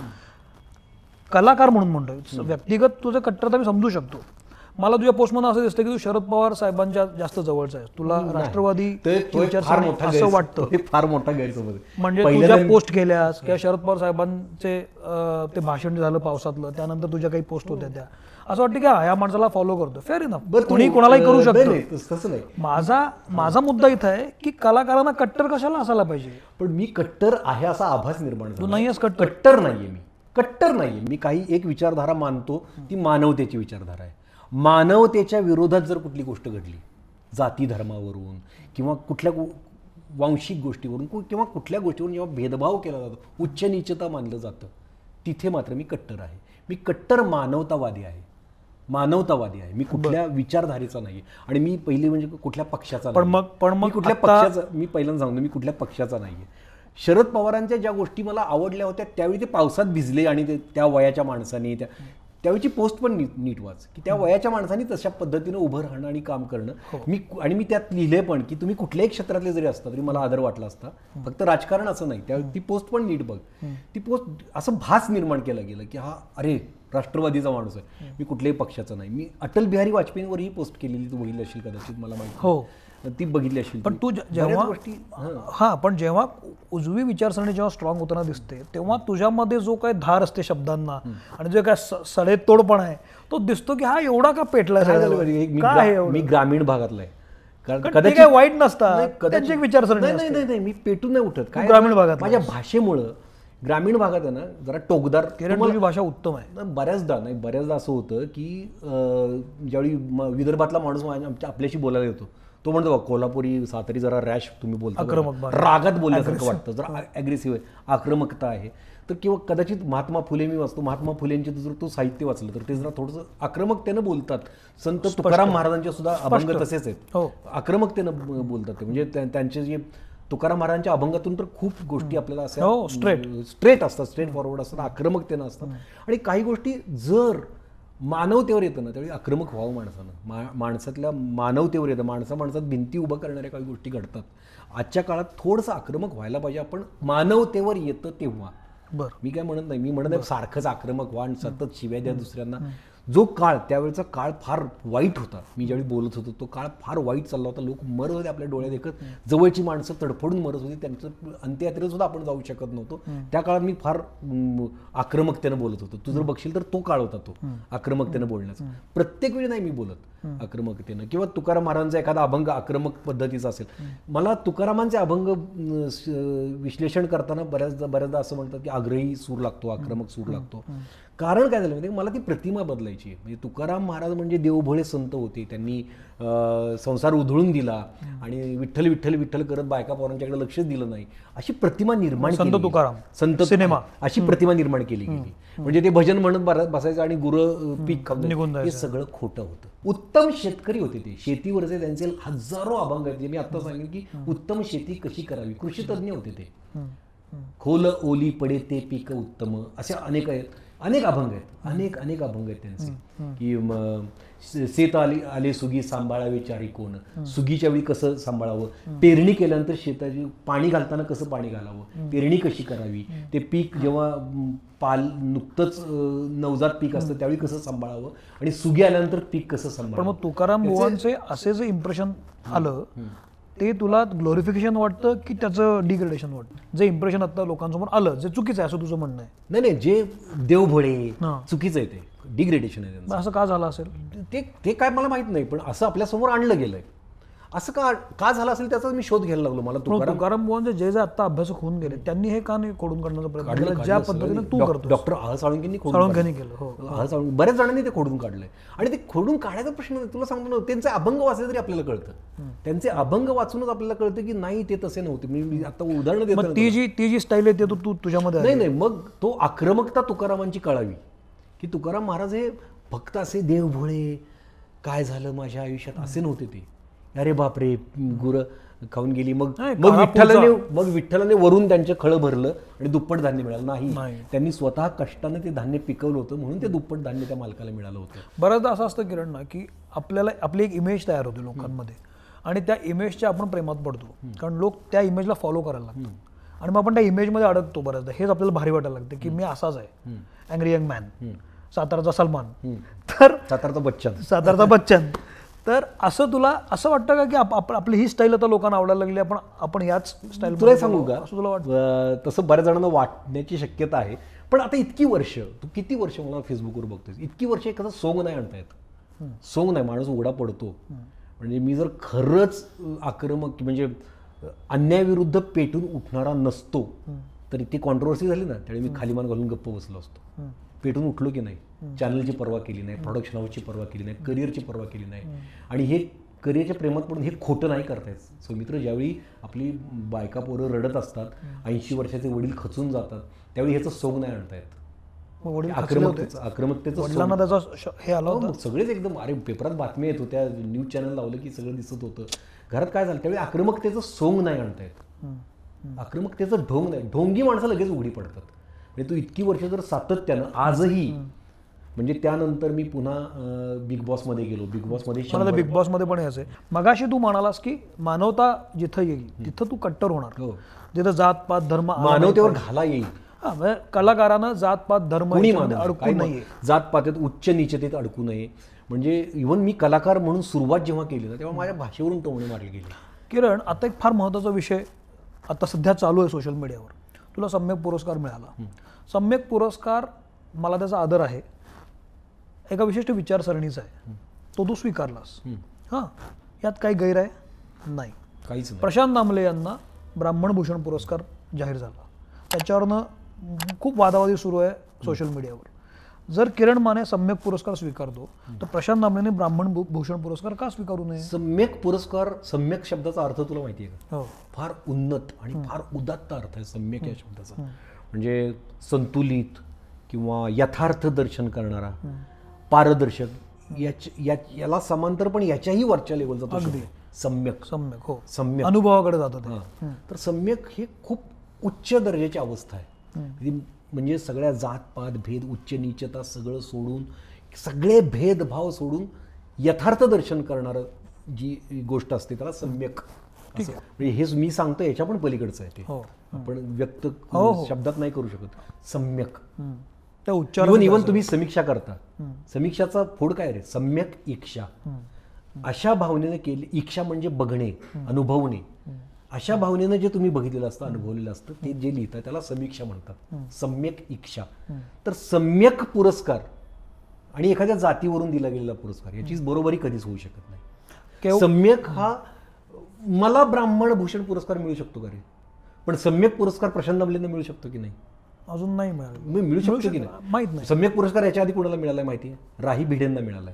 कलाकार म्हणून म्हणतोय, व्यक्तिगत तुझं कट्टरता मी समजू शकतो. मला तुझ्या पोस्टमध्ये असं दिसतं की तू शरद पवार साहेबांच्या जास्त जवळचा आहेस. तुला राष्ट्रवादी विचारसरणी असं वाटतं. फार मोठा गैरसमज आहे. म्हणजे तुझ्या पोस्ट केल्यास किंवा शरद पवार साहेबांचे ते भाषण झालं पावसातलं, त्यानंतर तुझ्या काही पोस्ट होत्या, त्या असं वाटतं की या माणसाला फॉलो करतो. फेअर इनफ, कोणी कोणालाही करू शकतो. तसं नाही. माझा मुद्दा इथं आहे की कलाकारांना कट्टर कशाला असायला पाहिजे? पण मी कट्टर आहे असा आभास निर्माण तू झाला. नाही आहेस कट्टर. कट्टर नाहीये मी, कट्टर नाहीये मी. काही एक विचारधारा मानतो, ती मानवतेची विचारधारा आहे. मानवतेच्या विरोधात जर कुठली गोष्ट घडली, जाती धर्मावरून किंवा कुठल्या वांशिक गोष्टीवरून किंवा कुठल्या गोष्टीवरून जेव्हा भेदभाव केला जातो, उच्च नीचता मानलं जातं, तिथे मात्र मी कट्टर आहे. मी कट्टर मानवतावादी आहे. मी कुठल्या विचारधारेचा नाही. आणि मी पहिली म्हणजे कुठल्या पक्षाचा पण मग कुठल्या पक्षाचा, मी पहिल्यांदा सांगतो, मी कुठल्या पक्षाचा नाहीये. शरद पवारांच्या ज्या गोष्टी मला आवडल्या होत्या त्यावेळी ते पावसात भिजले आणि त्या वयाच्या माणसांनी त्यावेळीची पोस्ट पण नीट वाच की त्या वयाच्या माणसांनी तशा पद्धतीनं उभं राहणं आणि काम करणं. मी त्यात लिहिले पण की तुम्ही कुठल्याही क्षेत्रातले जरी असता तरी मला आदर वाटला असता, फक्त राजकारण असं नाही. त्यावेळी ती पोस्ट पण नीट बघ. ती पोस्ट असं भास निर्माण केला गेला की हा अरे राष्ट्रवादीचा माणूस आहे, मी कुठल्याही पक्षाचा नाही. मी अटल बिहारी वाजपेयींवर ही पोस्ट केलेली, तू बघितली असेल कदाचित, मला माहिती. हो, ती बघितली असेल. पण तू जेव्हा पण जेव्हा उजवी विचारसरणी जेव्हा स्ट्रॉंग होताना दिसते, तेव्हा तुझ्यामध्ये जो काही धार असते शब्दांना आणि जो काय सडेतोडपणा आहे तो दिसतो की हा एवढा का पेटलाय. मी ग्रामीण भागातला आहे. कदाचित काय वाईट नसतात, त्यांची एक विचारसरणी. नाही, मी पेटून नाही उठत. काय ग्रामीण भागात माझ्या भाषेमुळं, ग्रामीण भागात आहे ना जरा टोकदार. तुझी भाषा उत्तम आहे. बऱ्याचदा असं होतं की ज्यावेळी विदर्भातला माणूस आपल्याशी बोलायला येतो, तो म्हणतो कोल्हापुरी सातारी जरा रॅश तुम्ही बोलता, रागात बोलल्यासारखं वाटतं, जरा अग्रेसिव्ह आहे, आक्रमकता आहे. तर किंवा कदाचित महात्मा फुले मी वाचतो, महात्मा फुलेंचे जर तो साहित्य वाचलं तर ते जरा थोडंसं आक्रमकतेनं बोलतात. संत तुकाराम महाराजांचे सुद्धा अभंग तसेच आहेत, आक्रमकतेनं बोलतात. म्हणजे त्यांचे जे तुकाराम महाराजांच्या अभंगातून तर खूप गोष्टी आपल्याला अशा स्ट्रेट असतात, स्ट्रेट फॉरवर्ड असतात, आक्रमकतेनं असतात. आणि काही गोष्टी जर मानवतेवर येतं ना त्यावेळी आक्रमक व्हावं माणसानं. माणसातल्या मानवतेवर येतं. माणसात भिंती उभं करणाऱ्या काही गोष्टी घडतात. आजच्या काळात थोडंसं आक्रमक व्हायला पाहिजे आपण. मानवतेवर येतं तेव्हा. मी काय म्हणत नाही, मी म्हणत नाही सारखंच आक्रमक व्हा आणि सतत शिव्या द्या दुसऱ्यांना. जो काळ, त्यावेळेचा काळ फार वाईट होता. मी ज्यावेळी बोलत होतो तो काळ फार वाईट चालला होता. लोक मरत होते आपल्या डोळ्यात देखत, जवळची माणसं तडफडून मरत होती, त्यांचं अंत्ययात्रेत सुद्धा आपण जाऊ शकत नव्हतो. त्या काळात मी फार आक्रमकतेनं बोलत होतो. तू जर बघशील तर तो काळ होता तो आक्रमकतेनं बोलण्याचा. प्रत्येक वेळी नाही मी बोलत आक्रमकतेनं. किंवा तुकाराम महाराजांचा एखादा अभंग आक्रमक पद्धतीचा असेल, मला तुकारामांचे अभंग विश्लेषण करताना बऱ्याचदा असं म्हणतात की आग्रही सूर लागतो, आक्रमक सूर लागतो. कारण काय झालं म्हणजे मला ती प्रतिमा बदलायची. म्हणजे तुकाराम महाराज म्हणजे देवभोळे संत होते. त्यांनी संसार उधळून दिला आणि विठ्ठल विठ्ठल विठ्ठल करत बायका पोरांच्याकडे लक्षच दिलं नाही, अशी प्रतिमा निर्माण केली. संत तुकाराम, संत सिनेमा, अशी प्रतिमा निर्माण केली गेली. म्हणजे ते भजन म्हणत बसायचं आणि गुरं पीक खाऊन, हे सगळं खोटं होतं. उत्तम शेतकरी होते ते, शेतीवरचे त्यांचे हजारो अभंग आहेत. मी आता सांगेन की उत्तम शेती कशी करावी, कृषी तज्ञ होते ते. खोल ओली पडे ते पीक उत्तम, असे अनेक अभंग आहेत, अनेक अभंग आहेत त्यांचे की शेत आले सुगी सांभाळावे चारी कोण, सुगीच्या वेळी कसं सांभाळावं, पेरणी केल्यानंतर शेताची पाणी घालताना कसं पाणी घालावं, पेरणी कशी करावी, ते पीक जेव्हा नुकतंच नवजात पीक असतं त्यावेळी कसं सांभाळावं, आणि सुगी आल्यानंतर पीक कसं पण सांभाळावं. मग तुकाराम बुवांचे असे जे इम्प्रेशन आलं ते तुला ग्लोरिफिकेशन वाटतं की त्याचं डिग्रेडेशन वाटतं? जे इम्प्रेशन आता लोकांसमोर आलं जे चुकीचं आहे असं तुझं म्हणणं आहे? नाही, जे देवभोळे हां. चुकीचं आहे, ते डिग्रेडेशन आहे त्यांचं. मग असं का झालं असेल? ते काय मला माहित नाही, पण असं आपल्यासमोर आणलं गेलंय. असं का झालं असेल त्याचा मी शोध घ्यायला लागलो. मला तुकाराम बुवांचे जे आता अभ्यासक होऊन गेले त्यांनी हे का नाही खोडून काढण्याचा प्रयत्न केला ज्या पद्धतीने तू करतो? डॉक्टर आह साळुंकेंनी साळुंखेंनी केलं. हो, बऱ्याच जणांनी ते खोडून काढलंय, आणि ते खोडून काढायचा प्रश्न नाही. तुला सांगतो ना, त्यांचे अभंग वाचले तरी आपल्याला कळतं, त्यांचे अभंग वाचूनच आपल्याला कळतं की नाही ते तसे नव्हते. मी आता उदाहरण देतो. मग ती जी स्टाईल आहे तू तुझ्यामध्ये नाही, मग तो आक्रमकता तुकारामांची कळावी की तुकाराम महाराज हे फक्त असे देवभोळे, काय झालं माझ्या आयुष्यात असे नव्हते ते. अरे बापरे, गुरं खाऊन गेली, मग विठ्ठलाने वरून त्यांचं खळं भरलं आणि दुप्पट धान्य मिळालं नाही. त्यांनी स्वतः कष्टाने ते धान्य पिकवलं होतं, म्हणून ते दुप्पट धान्य त्या मालकाला मिळालं होतं. बऱ्याचदा असं असतं किरण ना की आपली एक इमेज तयार होते लोकांमध्ये, आणि त्या इमेजच्या आपण प्रेमात पडतो, कारण लोक त्या इमेजला फॉलो करायला लागतात, आणि मग आपण त्या इमेजमध्ये अडकतो. बऱ्याचदा हेच आपल्याला भारी वाटायला लागतं की मी असाच आहे, अँग्री यंग मॅन, सातारचा सलमान, तर सातारचा बच्चन. तर असं तुला असं वाटतं का की आपली ही स्टाईल आता लोकांना आवडायला लागली, आपण याच स्टाईल? तुला सांगू का, असं तुला वाटतं? तसं बऱ्याच जणांना वाटण्याची शक्यता आहे, पण आता इतकी वर्ष, तू किती वर्ष मला फेसबुकवर बघतोय, इतकी वर्ष एखादा सोंग नाही आणता येत. सोंग नाही, माणूस उघडा पडतो. म्हणजे मी जर खरंच आक्रमक म्हणजे अन्यायाविरुद्ध पेटून उठणारा नसतो, तर ती कॉन्ट्रोवर्सी झाली ना, त्यावेळी मी खाली मान घालून गप्प बसलो असतो. पेटून उठलो की नाही, चॅनलची पर्वा केली नाही, प्रोडक्शन हाऊसची पर्वा केली नाही, करिअरची पर्वा केली नाही, आणि हे करिअरच्या प्रेमात पडून हे खोटं नाही करतायत. सौमित्र, ज्यावेळी आपली बायका पोरं रडत असतात, 80 वर्षाचे वडील खचून जातात, त्यावेळी ह्याचं सोंग नाही आणतायत. आक्रमकतेचं हे आलं सगळेच एकदम, अरे पेपरात बातम्या येत होत्या, न्यूज चॅनल लावलं की सगळं दिसत होतं. घरात काय झालं त्यावेळी आक्रमकतेचं सोंग नाही आणतायत, आक्रमकतेचं ढोंग नाही. ढोंगी माणसं लगेच उघडी पडतात. म्हणजे तू इतकी वर्ष जर सातत्यानं आजही, म्हणजे त्यानंतर मी पुन्हा बिग बॉसमध्ये गेलो, बिग बॉसमध्ये पण यायचं. मगाशी तू म्हणालास की मानवता जिथं येईल तिथं तू कट्टर होणार, जिथं जात पात धर्म मानवतेवर घाला येईल. कलाकारानं जात पात धर्म अडकू नये, जात पातेत उच्च नीचतेत अडकू नये. म्हणजे इव्हन मी कलाकार म्हणून सुरुवात जेव्हा केली ना, तेव्हा माझ्या भाषेवरून टोमणे मारले गेले. किरण, आता एक फार महत्त्वाचा विषय आता सध्या चालू आहे सोशल मीडियावर. तुला सम्यक पुरस्कार मिळाला. सम्यक पुरस्कार, मला त्याचा आदर आहे, एका विशिष्ट विचारसरणीचा आहे, तो तू स्वीकारलास. हां, यात काही गैर आहे? नाही, काहीच नाही. प्रशांत दामले यांना ब्राह्मण भूषण पुरस्कार जाहीर झाला, त्याच्यावरनं खूप वादावादी सुरू आहे सोशल मीडियावर. जर किरण माने सम्यक पुरस्कार स्वीकारतो, तर प्रशांत दामलेने ब्राह्मण भूषण पुरस्कार का स्वीकारू नये? सम्यक पुरस्कार, सम्यक शब्दाचा अर्थ तुला माहिती आहे का? हो. फार उन्नत आणि फार उदात्त अर्थ आहे सम्यक या शब्दाचा. म्हणजे संतुलित किंवा यथार्थ दर्शन करणारा, पारदर्शक, याला समांतर पण याच्याही वरच्या लेवलचा तो शब्द आहे. सम्यक. हो, सम्यक अनुभवाकडे जातात. तर सम्यक हे खूप उच्च दर्जाची अवस्था आहे. म्हणजे सगळ्या जातपात भेद, उच्च नीचता सगळं सोडून, सगळे भेदभाव सोडून यथार्थ दर्शन करणारं जी गोष्ट असते त्याला सम्यक. म्हणजे हे मी सांगतो याच्या पण पलीकडचं आहे ते, आपण व्यक्त शब्दात नाही करू शकत. सम्यक. इव्हन तुम्ही समीक्षा करता, समीक्षाचा फोड काय रे? सम्यक इक्षा. अशा भावनेने केली, इक्षा म्हणजे बघणे, अनुभवणे. अशा भावनेनं जे तुम्ही बघितलेलं असतं, अनुभवलेलं असतं, ते जे लिहितात त्याला समीक्षा म्हणतात, सम्यक इक्षा. तर सम्यक पुरस्कार आणि एखाद्या जातीवरून दिला गेलेला पुरस्कार याची बरोबरी कधीच होऊ शकत नाही. सम्यक हा, मला ब्राह्मण भूषण पुरस्कार मिळू शकतो का रे? पण सम्यक पुरस्कार प्रशांत दामलेंना मिळू शकतो की नाही? अजून नाही मिळाला. मिळू शकतो की नाही माहित नाही. सम्यक पुरस्कार याच्या आधी कोणाला मिळालाय माहिती आहे? राही भिडेंना मिळालाय.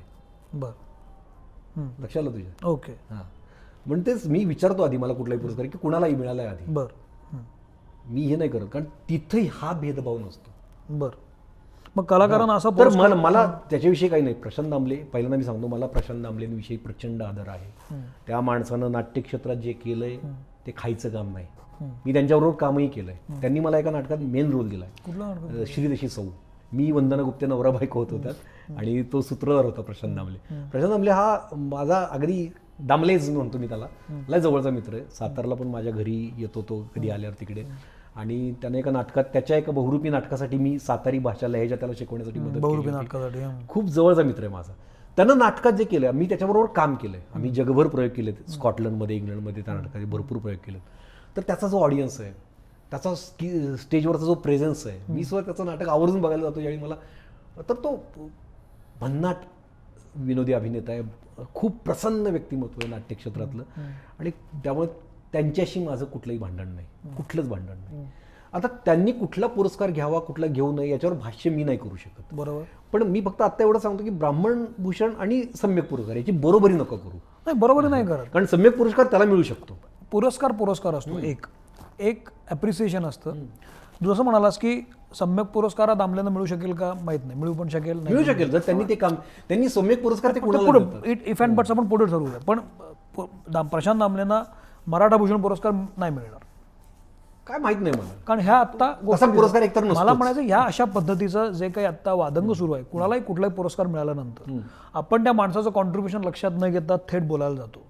बरं, लक्षात आलं तुझ्या? ओके. हां, म्हणतेच मी विचारतो आधी मला कुठलाही पुरस्कार की कुणालाही मिळालाय आधी. बरं, मी हे नाही करत, कारण तिथे हा भेदभाव नसतो. बरं. मग कलाकारांना असं, तर मला त्याच्याविषयी काही नाही. प्रशांत दामले, पहिल्यांदा मी सांगतो, मला प्रशांत दामलेंविषयी प्रचंड आदर आहे. त्या माणसानं नाट्यक्षेत्रात जे केलंय ते खायचं काम नाही. मी त्यांच्याबरोबर कामही केलंय. त्यांनी मला एका नाटकात मेन रोल दिलाय. कुठला नाटक? श्रीदेशी सौ. मी वंदना गुप्ते नवरा बायको होतो त्यात आणि तो सूत्रधार होता प्रशांत दामले. प्रशांत दामले हा माझा अगदी दामलेच म्हणतो मी त्याला, लय जवळचा मित्र आहे. सातारला पण माझ्या घरी येतो तो कधी आल्यावर तिकडे. आणि त्याने एका नाटकात, त्याच्या एका बहुरूपी नाटकासाठी मी सातारी भाषा लहेजा त्याला शिकवण्यासाठी मदत बहुरूपी केली होती. नाटकासाठी खूप जवळचा मित्र आहे माझा. त्यानं नाटकात जे केलं, मी त्याच्याबरोबर काम केलंय. आम्ही जगभर प्रयोग केलेत, स्कॉटलंडमध्ये, इंग्लंडमध्ये त्या नाटकाचे भरपूर प्रयोग केलेत. तर त्याचा जो ऑडियन्स आहे, त्याचा स्टेजवरचा जो प्रेझेन्स आहे, मी सुद्धा त्याचं नाटक आवर्जून बघायला जातो ज्यावेळी मला. तर तो भन्नाट विनोदी अभिनेता आहे, खूप प्रसन्न व्यक्तिमत्व आहे नाट्यक्षेत्रातलं. आणि त्यामुळे त्यांच्याशी माझं कुठलंही भांडण नाही, कुठलंच भांडण नाही. आता त्यांनी कुठला पुरस्कार घ्यावा, कुठला घेऊ नये याच्यावर भाष्य मी नाही करू शकत. बरोबर. पण मी फक्त आता एवढं सांगतो की ब्राह्मण भूषण आणि सम्यक पुरस्कार याची बरोबरी नको करू. नाही, बरोबर नाही करत. कारण सम्यक पुरस्कार त्याला मिळू शकतो. पुरस्कार असतो, एक ॲप्रिसिएशन असतं. तू जसं म्हणालास की सम्यक पुरस्कार दामलेंना मिळू शकेल का माहित नाही, मिळू पण शकेल, मिळू शकेल जर त्यांनी ते काम, त्यांनी सम्यक पुरस्कार ते कुणाला देतात. इफ अँड बट्स आपण पुढे ठरवूया. पण प्रशांत दामलेंना मराठा भूषण पुरस्कार नाही मिळणार, काय माहित नाही मला. कारण ह्या आता तसा पुरस्कार एकतर नसतोच. मला म्हणायचं ह्या अशा पद्धतीचं जे काही आता वादंग सुरू आहे, कुणालाही कुठलाही पुरस्कार मिळाल्यानंतर आपण त्या माणसाचं कॉन्ट्रीब्युशन लक्षात न घेता थेट बोलायला जातो.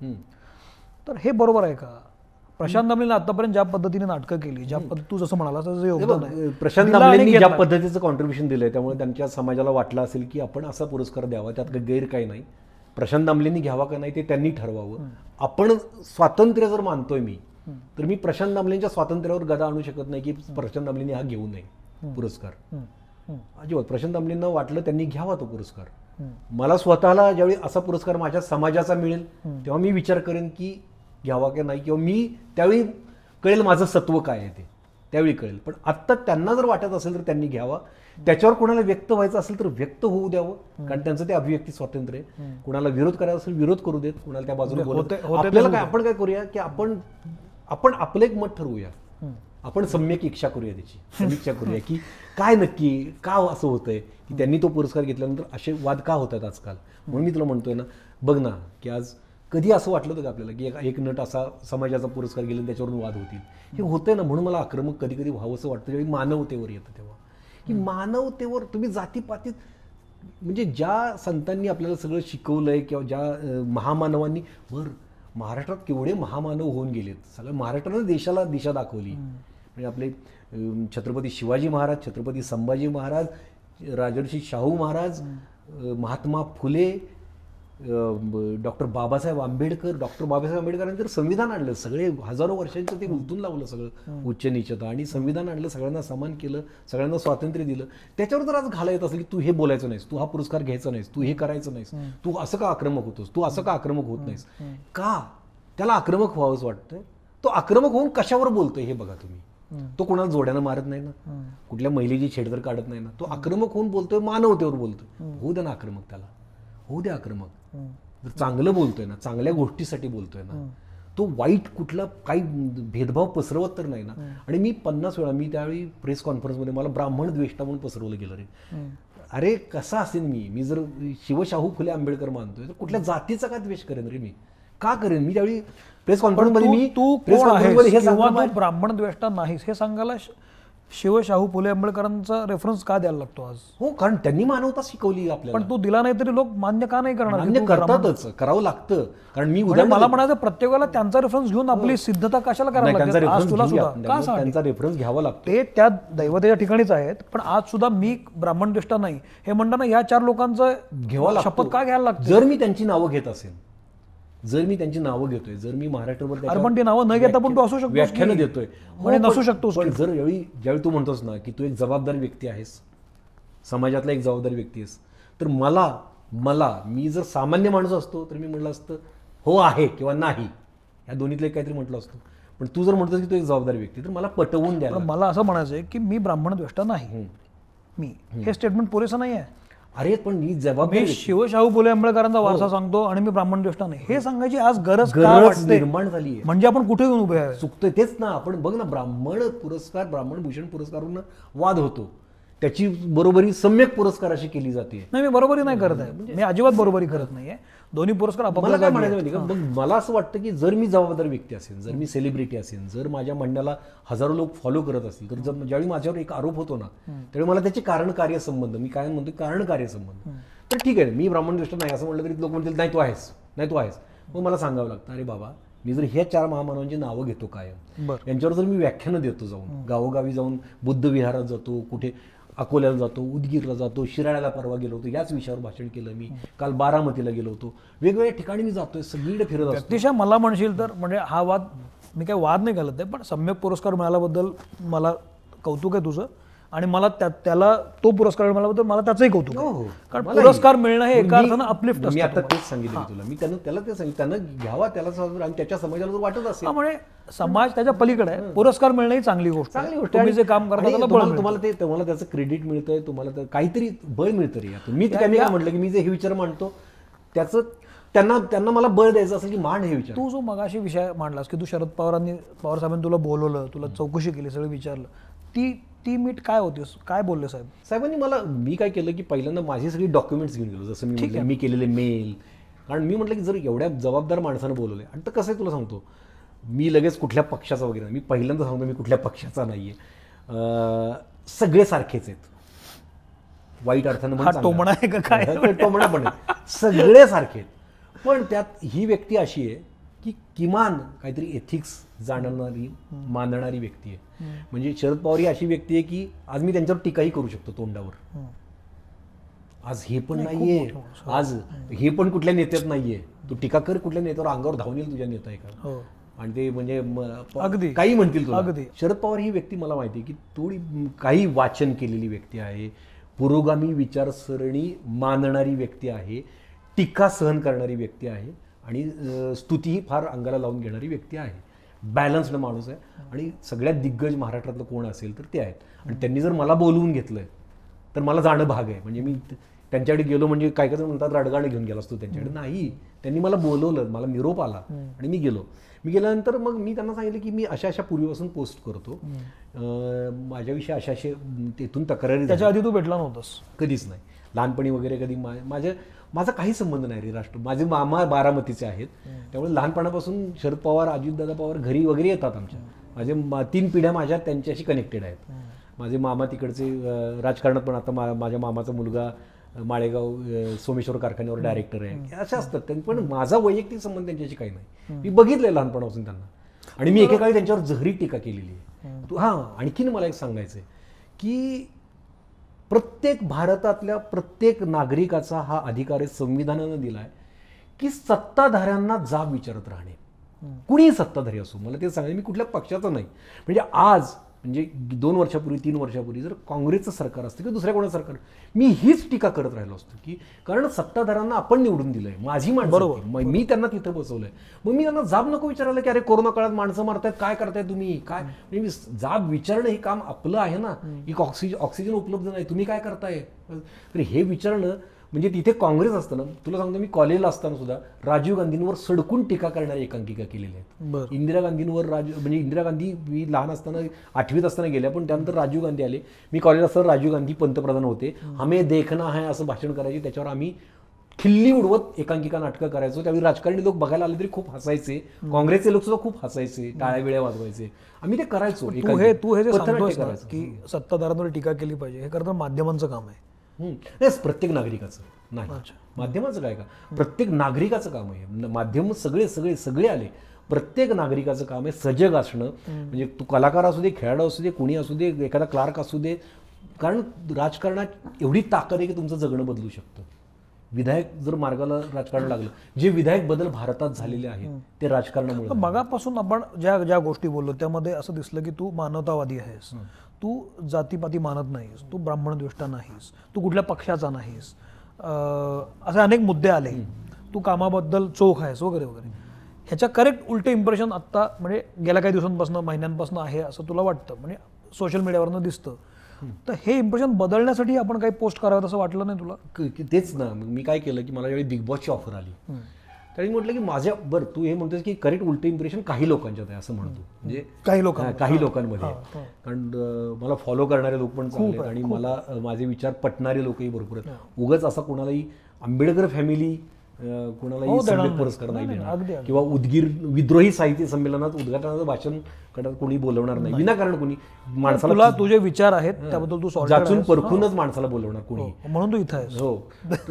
तर हे बरोबर आहे का? प्रशांत दामलेने आतापर्यंत ज्या पद्धतीने नाटकं केली, ज्या तू जसं म्हणालास त्याचं योगदान आहे, प्रशांत दामलेंनी ज्या पद्धतीचं कॉन्ट्रीब्युशन दिलंय त्यामुळे त्यांच्या समाजाला वाटलं असेल की आपण असा पुरस्कार द्यावा, त्यात गैर काही नाही. प्रशांत दामलेंनी घ्यावा का नाही ते त्यांनी ठरवावं. आपण स्वातंत्र्य जर मानतोय मी, तर मी प्रशांत दामलेंच्या स्वातंत्र्यावर गदा आणू शकत नाही की प्रशांत दामलेंनी हा घेऊ नये पुरस्कार. अजिबात. प्रशांत दामलेंना वाटलं त्यांनी घ्यावा तो पुरस्कार. मला स्वतःला ज्यावेळी असा पुरस्कार माझ्या समाजाचा मिळेल तेव्हा मी विचार करेन की घ्यावा की नाही, किंवा मी त्यावेळी कळेल माझं सत्व काय आहे ते, त्यावेळी कळेल. पण आत्ता त्यांना जर वाटत असेल तर त्यांनी घ्यावा. त्याच्यावर कोणाला व्यक्त व्हायचं असेल तर व्यक्त होऊ द्यावं, कारण त्यांचं ते अभिव्यक्ती स्वातंत्र्य आहे. कोणाला विरोध करायचा असेल विरोध करू देत, कोणाला त्या बाजूने आपल्याला काय, आपण काय करूया की आपण आपलं एक मत ठरवूया. आपण सम्यक इच्छा करूया, त्याची समीक्षा करूया की काय नक्की का असं होतंय की त्यांनी तो पुरस्कार घेतल्यानंतर असे वाद का होतात आजकाल. म्हणून मी तुला म्हणतोय ना, बघ ना की आज कधी असं वाटलं होतं का आपल्याला की एक नट असा समाजाचा पुरस्कार गेला त्याच्यावरून वाद होतील. हे होतंय ना. म्हणून मला आक्रमक कधी कधी व्हावं असं वाटतं ज्यावेळी मानवतेवर येतं तेव्हा, की मानवतेवर तुम्ही जातीपातीत, म्हणजे ज्या संतांनी आपल्याला सगळं शिकवलंय किंवा ज्या महामानवांनी, वर महाराष्ट्रात केवढे महामानव होऊन गेलेत, सगळं महाराष्ट्रानं देशाला दिशा दाखवली. म्हणजे आपले छत्रपती शिवाजी महाराज, छत्रपती संभाजी महाराज, राजर्षी शाहू महाराज, महात्मा फुले, डॉक्टर बाबासाहेब आंबेडकर. डॉक्टर बाबासाहेब आंबेडकरांनी तर संविधान आणलं, सगळे हजारो वर्षांचं ते उलटून लावलं सगळं उच्च नीचता, आणि संविधान आणलं, सगळ्यांना समान केलं, सगळ्यांना स्वातंत्र्य दिलं. त्याच्यावर जर आज घाला येत असेल की तू हे बोलायचं नाहीस, तू हा पुरस्कार घ्यायचा नाहीस, तू हे करायचं नाहीस, तू असं का आक्रमक होतोस, तू असं का आक्रमक होत नाहीस, का त्याला आक्रमक व्हावंच वाटतंय. तो आक्रमक होऊन कशावर बोलतोय हे बघा तुम्ही. तो कोणाला जोड्यानं मारत नाही ना, कुठल्या महिलेची छेडतर काढत नाही ना, तो आक्रमक होऊन बोलतोय, मानवतेवर बोलतोय. होऊ द्या ना आक्रमक, त्याला होऊ द्या आक्रमक. जर चांगलं बोलतोय ना, चांगल्या गोष्टीसाठी बोलतोय ना, तो वाईट कुठला काही भेदभाव पसरवत तर नाही ना. आणि मी 50 वेळा, मी त्यावेळी प्रेस कॉन्फरन्समध्ये मला ब्राह्मण द्वेष्टा म्हणून पसरवलं गेलं रे. अरे कसा असेल मी जर शिवशाहू फुले आंबेडकर मानतोय तर कुठल्या जातीचा का द्वेष करेन रे मी, का करेन मी. त्यावेळी प्रेस कॉन्फरन्समध्ये मी तू ब्राह्मण द्वेष्टा नाहीस हे सांगायला शिवशाहू फुले आंबेडकरांचा रेफरन्स का द्यायला लागतो आज? हो, कारण त्यांनी मानवता शिकवली आपल्याला. पण तू दिला नाही तरी लोक मान्य का नाही करणार? मान्य करतातच, करावं लागतं. कारण मी उद्या मला म्हणायचं प्रत्येकाला त्यांचा रेफरन्स घेऊन आपली सिद्धता कशाला करायला लागते? त्यांचा रेफरन्स घ्यावा लागतो. ते त्या दैवतेच्या ठिकाणीच आहेत, पण आज सुद्धा मी ब्राह्मण द्वेष्टा नाही हे म्हणताना या 4 लोकांचं घ्यावा शपथ का घ्यायला लागतं? जर मी त्यांची नावं घेत असेल, जर मी त्यांची नावं घेतोय, जर मी महाराष्ट्रावर पण ती नावं न घेता पण तू असू शकतो, व्याख्यानं देतोय, नसू शकतो. पण जर ज्यावेळी तू म्हणतोस ना की तू एक जबाबदार व्यक्ती आहेस, समाजातला एक जबाबदार व्यक्ती आहेस, तर मला मी जर सामान्य माणूस असतो तर मी म्हटलं असतं हो आहे किंवा नाही, या दोन्हीतलं काहीतरी म्हटलं असतं. पण तू जर म्हणतोस की तू एक जबाबदार व्यक्ती, तर मला पटवून द्यायला. मला असं म्हणायचंय की मी ब्राह्मण द्वेष्टा नाही, मी हे स्टेटमेंट पुरेसं नाही आहे. अरे पण मी जबाबदारी, शिवशाहू फुले आंबेडकरांचा वारसा सांगतो आणि मी ब्राह्मण द्वेष्टा नाही हे सांगायची आज गरज निर्माण झाली आहे. म्हणजे आपण कुठे येऊन उभे आहे? चुकतोय तेच ना. आपण बघ ना, ब्राह्मण पुरस्कार, ब्राह्मण भूषण पुरस्कारावरून वाद होतो, त्याची बरोबरी सम्यक पुरस्कार अशी केली जाते. नाही, मी बरोबरी नाही करत आहे, मी अजिबात बरोबरी करत नाहीये. दोन्ही पुरस्कार मला आपापल्या काय जागी म्हणायचं आहेत. माहिती का, मग मला असं वाटतं की जर मी जबाबदार व्यक्ती असेल, जर मी सेलिब्रिटी असेल, जर माझ्या म्हणण्याला हजारो लोक फॉलो करत असतील, तर जर ज्यावेळी माझ्यावर एक आरोप होतो ना, त्यावेळी मला त्याचे कारण कार्य संबंध, मी काय म्हणतो कारण कार्य संबंध, तर ठीक आहे, मी ब्राह्मणदृष्ट नाही असं म्हटलं तरी लोक म्हणतील नाही तू आहेस, नाही तू आहेस. मग मला सांगावं लागतं, अरे बाबा मी जर ह्या 4 महामानवांची नावं घेतो कायम, बरं. यांच्यावर जर मी व्याख्यानं देतो, जाऊन गावोगावी जाऊन बुद्ध विहारात जातो, कुठे अकोल्याला जातो, उदगीरला जातो, शिराळ्याला परवा गेलो होतो, याच विषयावर भाषण केलं मी, काल बारामतीला गेलो होतो, वेगवेगळ्या ठिकाणी मी जातोय, सगळीकडे फिरत असतो. व्यक्तिशः मला म्हणशील तर म्हणजे हा वाद, मी काय वाद नाही घालत आहे, पण सम्यक पुरस्कार मिळाल्याबद्दल मला कौतुक आहे तुझं, आणि मला त्याला तो पुरस्कार मिळाल्याबद्दल मला त्याचंही कौतुक हो, आहे. हो. कारण मलाही. पुरस्कार मिळणं हे एका मी- अर्थानं अपलिफ्ट मी आता असतं. तेच सांगितलं की तुला, मी त्याला ते सांगितलं, त्यानं घ्यावा, त्याला आणि त्याच्या समाजाला जर वाटत असेल म्हणजे समाज त्याच्या पलीकडे आहे, पुरस्कार मिळणं ही चांगली गोष्ट आहे. चांगली गोष्ट तुम्ही आहे. जे काम करता आणि त्याला बळ तुम्हाला मिळतं. तुम्हाला ते तुम्हाला त्याचं क्रेडिट मिळतंय, तुम्हाला काहीतरी बळ मिळतं रे यातून. मी त्यांनी काय म्हटलं की मी जे हे विचार मांडतो त्याचं त्यांना मला बळ द्यायचं असेल की मान हे विचार. तू जो मगाशी विषय मांडलास की तू शरद पवार साहेबांनी तुला बोलवलं, तुला चौकशी केली, सगळं विचारलं, ती मीट काय होतीस, काय बोलले साहेब? साहेबांनी मी काय केलं की पहिल्यांदा माझी सगळी डॉक्युमेंट्स घेऊन गेलो, जसं मी म्हटलं मी केलेले मेल, कारण मी म्हटलं की जर एवढ्या जबाबदार माणसानं बोलवले, आणि तर कसं आहे तुला सांगतो, मी लगेच कुठल्या पक्षाचा वगैरे नाही, मी पहिल्यांदा सांगतो मी कुठल्या पक्षाचा नाहीये, सगळे सारखेच आहेत, वाईट अर्थानं हा टोमणा आहे का काय? टोमणा पण आहे, सगळे सारखे आहेत. पण त्यात ही व्यक्ती अशी आहे की किमान काहीतरी एथिक्स जाणणारी, मानणारी व्यक्ती आहे. म्हणजे शरद पवार ही अशी व्यक्ती आहे की आज मी त्यांच्यावर टीकाही करू शकतो तोंडावर, आज हे पण नाहीये, आज हे पण कुठल्या नेत्यात नाहीये, तू टीका कर कुठल्या नेत्यावर, अंगावर धावून येईल तुझ्या नेता आहे का, हो. आणि ते म्हणजे अगदी. काही म्हणतील तुला. अगदी. शरद पवार ही व्यक्ती मला माहिती आहे की थोडी काही वाचन केलेली व्यक्ती आहे, पुरोगामी विचारसरणी मानणारी व्यक्ती आहे, टीका सहन करणारी व्यक्ती आहे, आणि स्तुतीही फार अंगाला लावून घेणारी व्यक्ती आहे, बॅलन्स्ड माणूस आहे. आणि सगळ्यात दिग्गज महाराष्ट्रातलं कोण असेल तर ते आहेत. आणि त्यांनी जर मला बोलवून घेतलंय तर मला जाणं भाग आहे. म्हणजे मी त्यांच्याकडे गेलो म्हणजे काय काय म्हणतात रडगाणं घेऊन गेला असतो त्यांच्याकडे, नाही, त्यांनी मला बोलवलं, मला निरोप आला आणि मी गेलो. मी गेल्यानंतर मग मी त्यांना सांगितलं की मी अशा पूर्वीपासून पोस्ट करतो, माझ्याविषयी अशा तिथून तक्रारी, त्याच्या आधी तू भेटला नव्हतास? कधीच नाही, लहानपणी वगैरे कधी माझा काही संबंध नाही रे राष्ट्र. माझे मामा बारामतीचे आहेत, त्यामुळे लहानपणापासून शरद पवार, अजितदादा पवार घरी वगैरे येतात आमच्या. माझे 3 पिढ्या माझ्या त्यांच्याशी कनेक्टेड आहेत. माझे मामा तिकडचे राजकारणात, पण आता माझ्या मामाचा मुलगा माळेगाव सोमेश्वर कारखान्यावर डायरेक्टर आहे, असे असतात. पण माझा वैयक्तिक संबंध त्यांच्याशी काही नाही. मी बघितलंय लहानपणापासून त्यांना, आणि मी एकेकाळी त्यांच्यावर जहरी टीका केलेली आहे. हां, आणखीन मला एक सांगायचं आहे की प्रत्येक भारतातल्या प्रत्येक नागरिकाचा हा अधिकार आहे, संविधानानं दिलाय की सत्ताधाऱ्यांना जाब विचारत राहणे. कुणीही सत्ताधारी असो, मला ते सांगायचं, मी कुठल्या पक्षाचं नाही. म्हणजे आज, म्हणजे 2 वर्षापूर्वी 3 वर्षापूर्वी जर काँग्रेसचं सरकार असतं किंवा दुसऱ्या कोणाचं सरकार, मी हीच टीका करत राहिलो असतो की कारण सत्ताधाऱ्यांना आपण निवडून दिलंय, माझी माणसं होती, मी त्यांना तिथं बसवलंय, मग मी त्यांना जाब नको विचारायला की अरे कोरोना काळात माणसं मारतायत, काय करताय तुम्ही, काय. म्हणजे जाब विचारणं हे काम आपलं आहे ना, की ऑक्सिजन उपलब्ध नाही, तुम्ही काय करताय, तर हे विचारणं. म्हणजे तिथे काँग्रेस असताना, तुला सांगतो मी कॉलेजला असताना सुद्धा राजीव गांधींवर सडकून टीका करणाऱ्या एकांकिका केलेल्या आहेत. इंदिरा गांधींवर म्हणजे इंदिरा गांधी मी लहान असताना 8वीत असताना गेल्या, पण त्यानंतर राजीव गांधी आले. मी कॉलेज असताना राजीव गांधी पंतप्रधान होते, हमें देखना है असं भाषण करायचे, त्याच्यावर आम्ही खिल्ली उडवत एकांकिका नाटकं करायचो. त्यावेळी राजकारणी लोक बघायला आले तरी खूप हसायचे, काँग्रेसचे लोक सुद्धा खूप हसायचे, टाळ्या बिळ्या वाजवायचे, आम्ही ते करायचो. तू हे जे सांगतोयस ना की सत्ताधाऱ्यांवर टीका केली पाहिजे, हे खरं तर माध्यमांचं काम आहे. प्रत्येक नागरिकाचं नाही, माध्यमाचं काय का, प्रत्येक नागरिकाचं काम आहे. माध्यम सगळे आले, प्रत्येक नागरिकाचं काम आहे सजग असणं. म्हणजे तू कलाकार असू दे, खेळाडू असू दे, कुणी असू दे, एखादा क्लार्क असू दे, कारण राजकारणात एवढी ताकद आहे की तुमचं जगणं बदलू शकतं. विधायक जर मार्गाला राजकारण लागलं, जे विधायक बदल भारतात झालेले आहेत ते राजकारणामुळे. मगापासून आपण ज्या गोष्टी बोललो त्यामध्ये असं दिसलं की तू मानवतावादी आहेस, तू जातीपाती मानत नाहीस, तू ब्राह्मणद्वेष्टा नाहीस, तू कुठल्या पक्षाचा नाहीस, असे अनेक मुद्दे आले, तू कामाबद्दल चोख आहेस वगैरे वगैरे. ह्याच्या करेक्ट उलटे इम्प्रेशन आत्ता म्हणजे गेल्या काही दिवसांपासून, महिन्यांपासून आहे असं तुला वाटतं, म्हणजे सोशल मीडियावरनं दिसतं. तर हे इम्प्रेशन बदलण्यासाठी आपण काही पोस्ट करावं असं वाटलं नाही तुला? तेच ना, मी काय केलं की मला ज्यावेळी बिग बॉसची ऑफर आली त्यावेळी म्हटलं की माझ्या बरं, तू हे म्हणतोस की करेक्ट उलटे इम्प्रेशन काही लोकांच्यात आहे असं म्हणतो, म्हणजे काही लोकांमध्ये, कारण मला फॉलो करणारे लोक पण चांगले आहेत आणि मला माझे विचार पटणारे लोकही भरपूर आहेत. उगाच असा कोणालाही आंबेडकर फॅमिली कुणालाही सम्यक पुरस्कार नाही देणार किंवा उदगीर विद्रोही साहित्य संमेलनात उद्घाटनाचं भाषण करण्यात कोणी बोलवणार नाही, विनाकारण कोणी माणसाला तुला तुझे विचार आहेत त्याबद्दल तू sorted जाचून आहेस. परखूनच माणसाला बोलवणार कोणी. म्हणून तू इथं आहेस. हो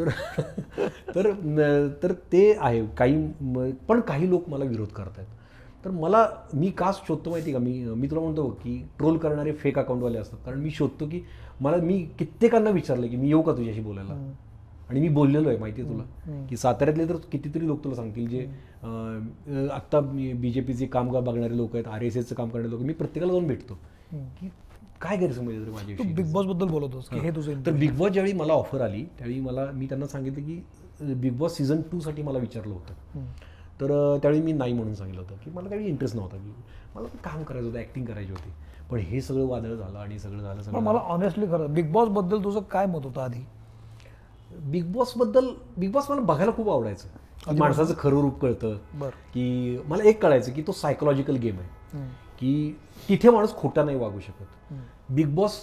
तर तर ते आहे काही, पण काही लोक मला विरोध करतात. तर मी का शोधतो माहिती का, मी तुला म्हणतो की ट्रोल करणारे फेक अकाउंटवाले असतात. कारण मी शोधतो की मी कित्येकांना विचारलं की मी येऊ का तुझ्याशी बोलायला, आणि मी बोललेलो आहे माहिती आहे तुला की साताऱ्यातले तर कितीतरी लोक तुला सांगतील जे आत्ता BJPचे काम बघणारे लोक आहेत, RSSचं काम करणारे लोक, मी प्रत्येकाला जाऊन भेटतो की काय गैरसमज आहे माझ्याविषयी. बिग बॉस बद्दल बोलत होस की हे तुझं. तर बिग बॉस ज्यावेळी मला ऑफर आली त्यावेळी मी त्यांना सांगितलं की बिग बॉस सीझन 2 साठी मला विचारलं होतं. तर त्यावेळी मी नाही म्हणून सांगितलं होतं की मला काही इंटरेस्ट नव्हता, की मला काम करायचं होतं, ॲक्टिंग करायची होती. पण हे सगळं वादळ झालं आणि सगळं झालं. मला ऑनेस्टली खरं बिग बॉस बद्दल तुझं काय मत होतं आधी? बिग बॉस मला बघायला खूप आवडायचं. माणसाचं खरं रूप कळतं, की मला एक कळायचं की तो सायकोलॉजिकल गेम आहे, की तिथे माणूस खोटा नाही वागू शकत. बिग बॉस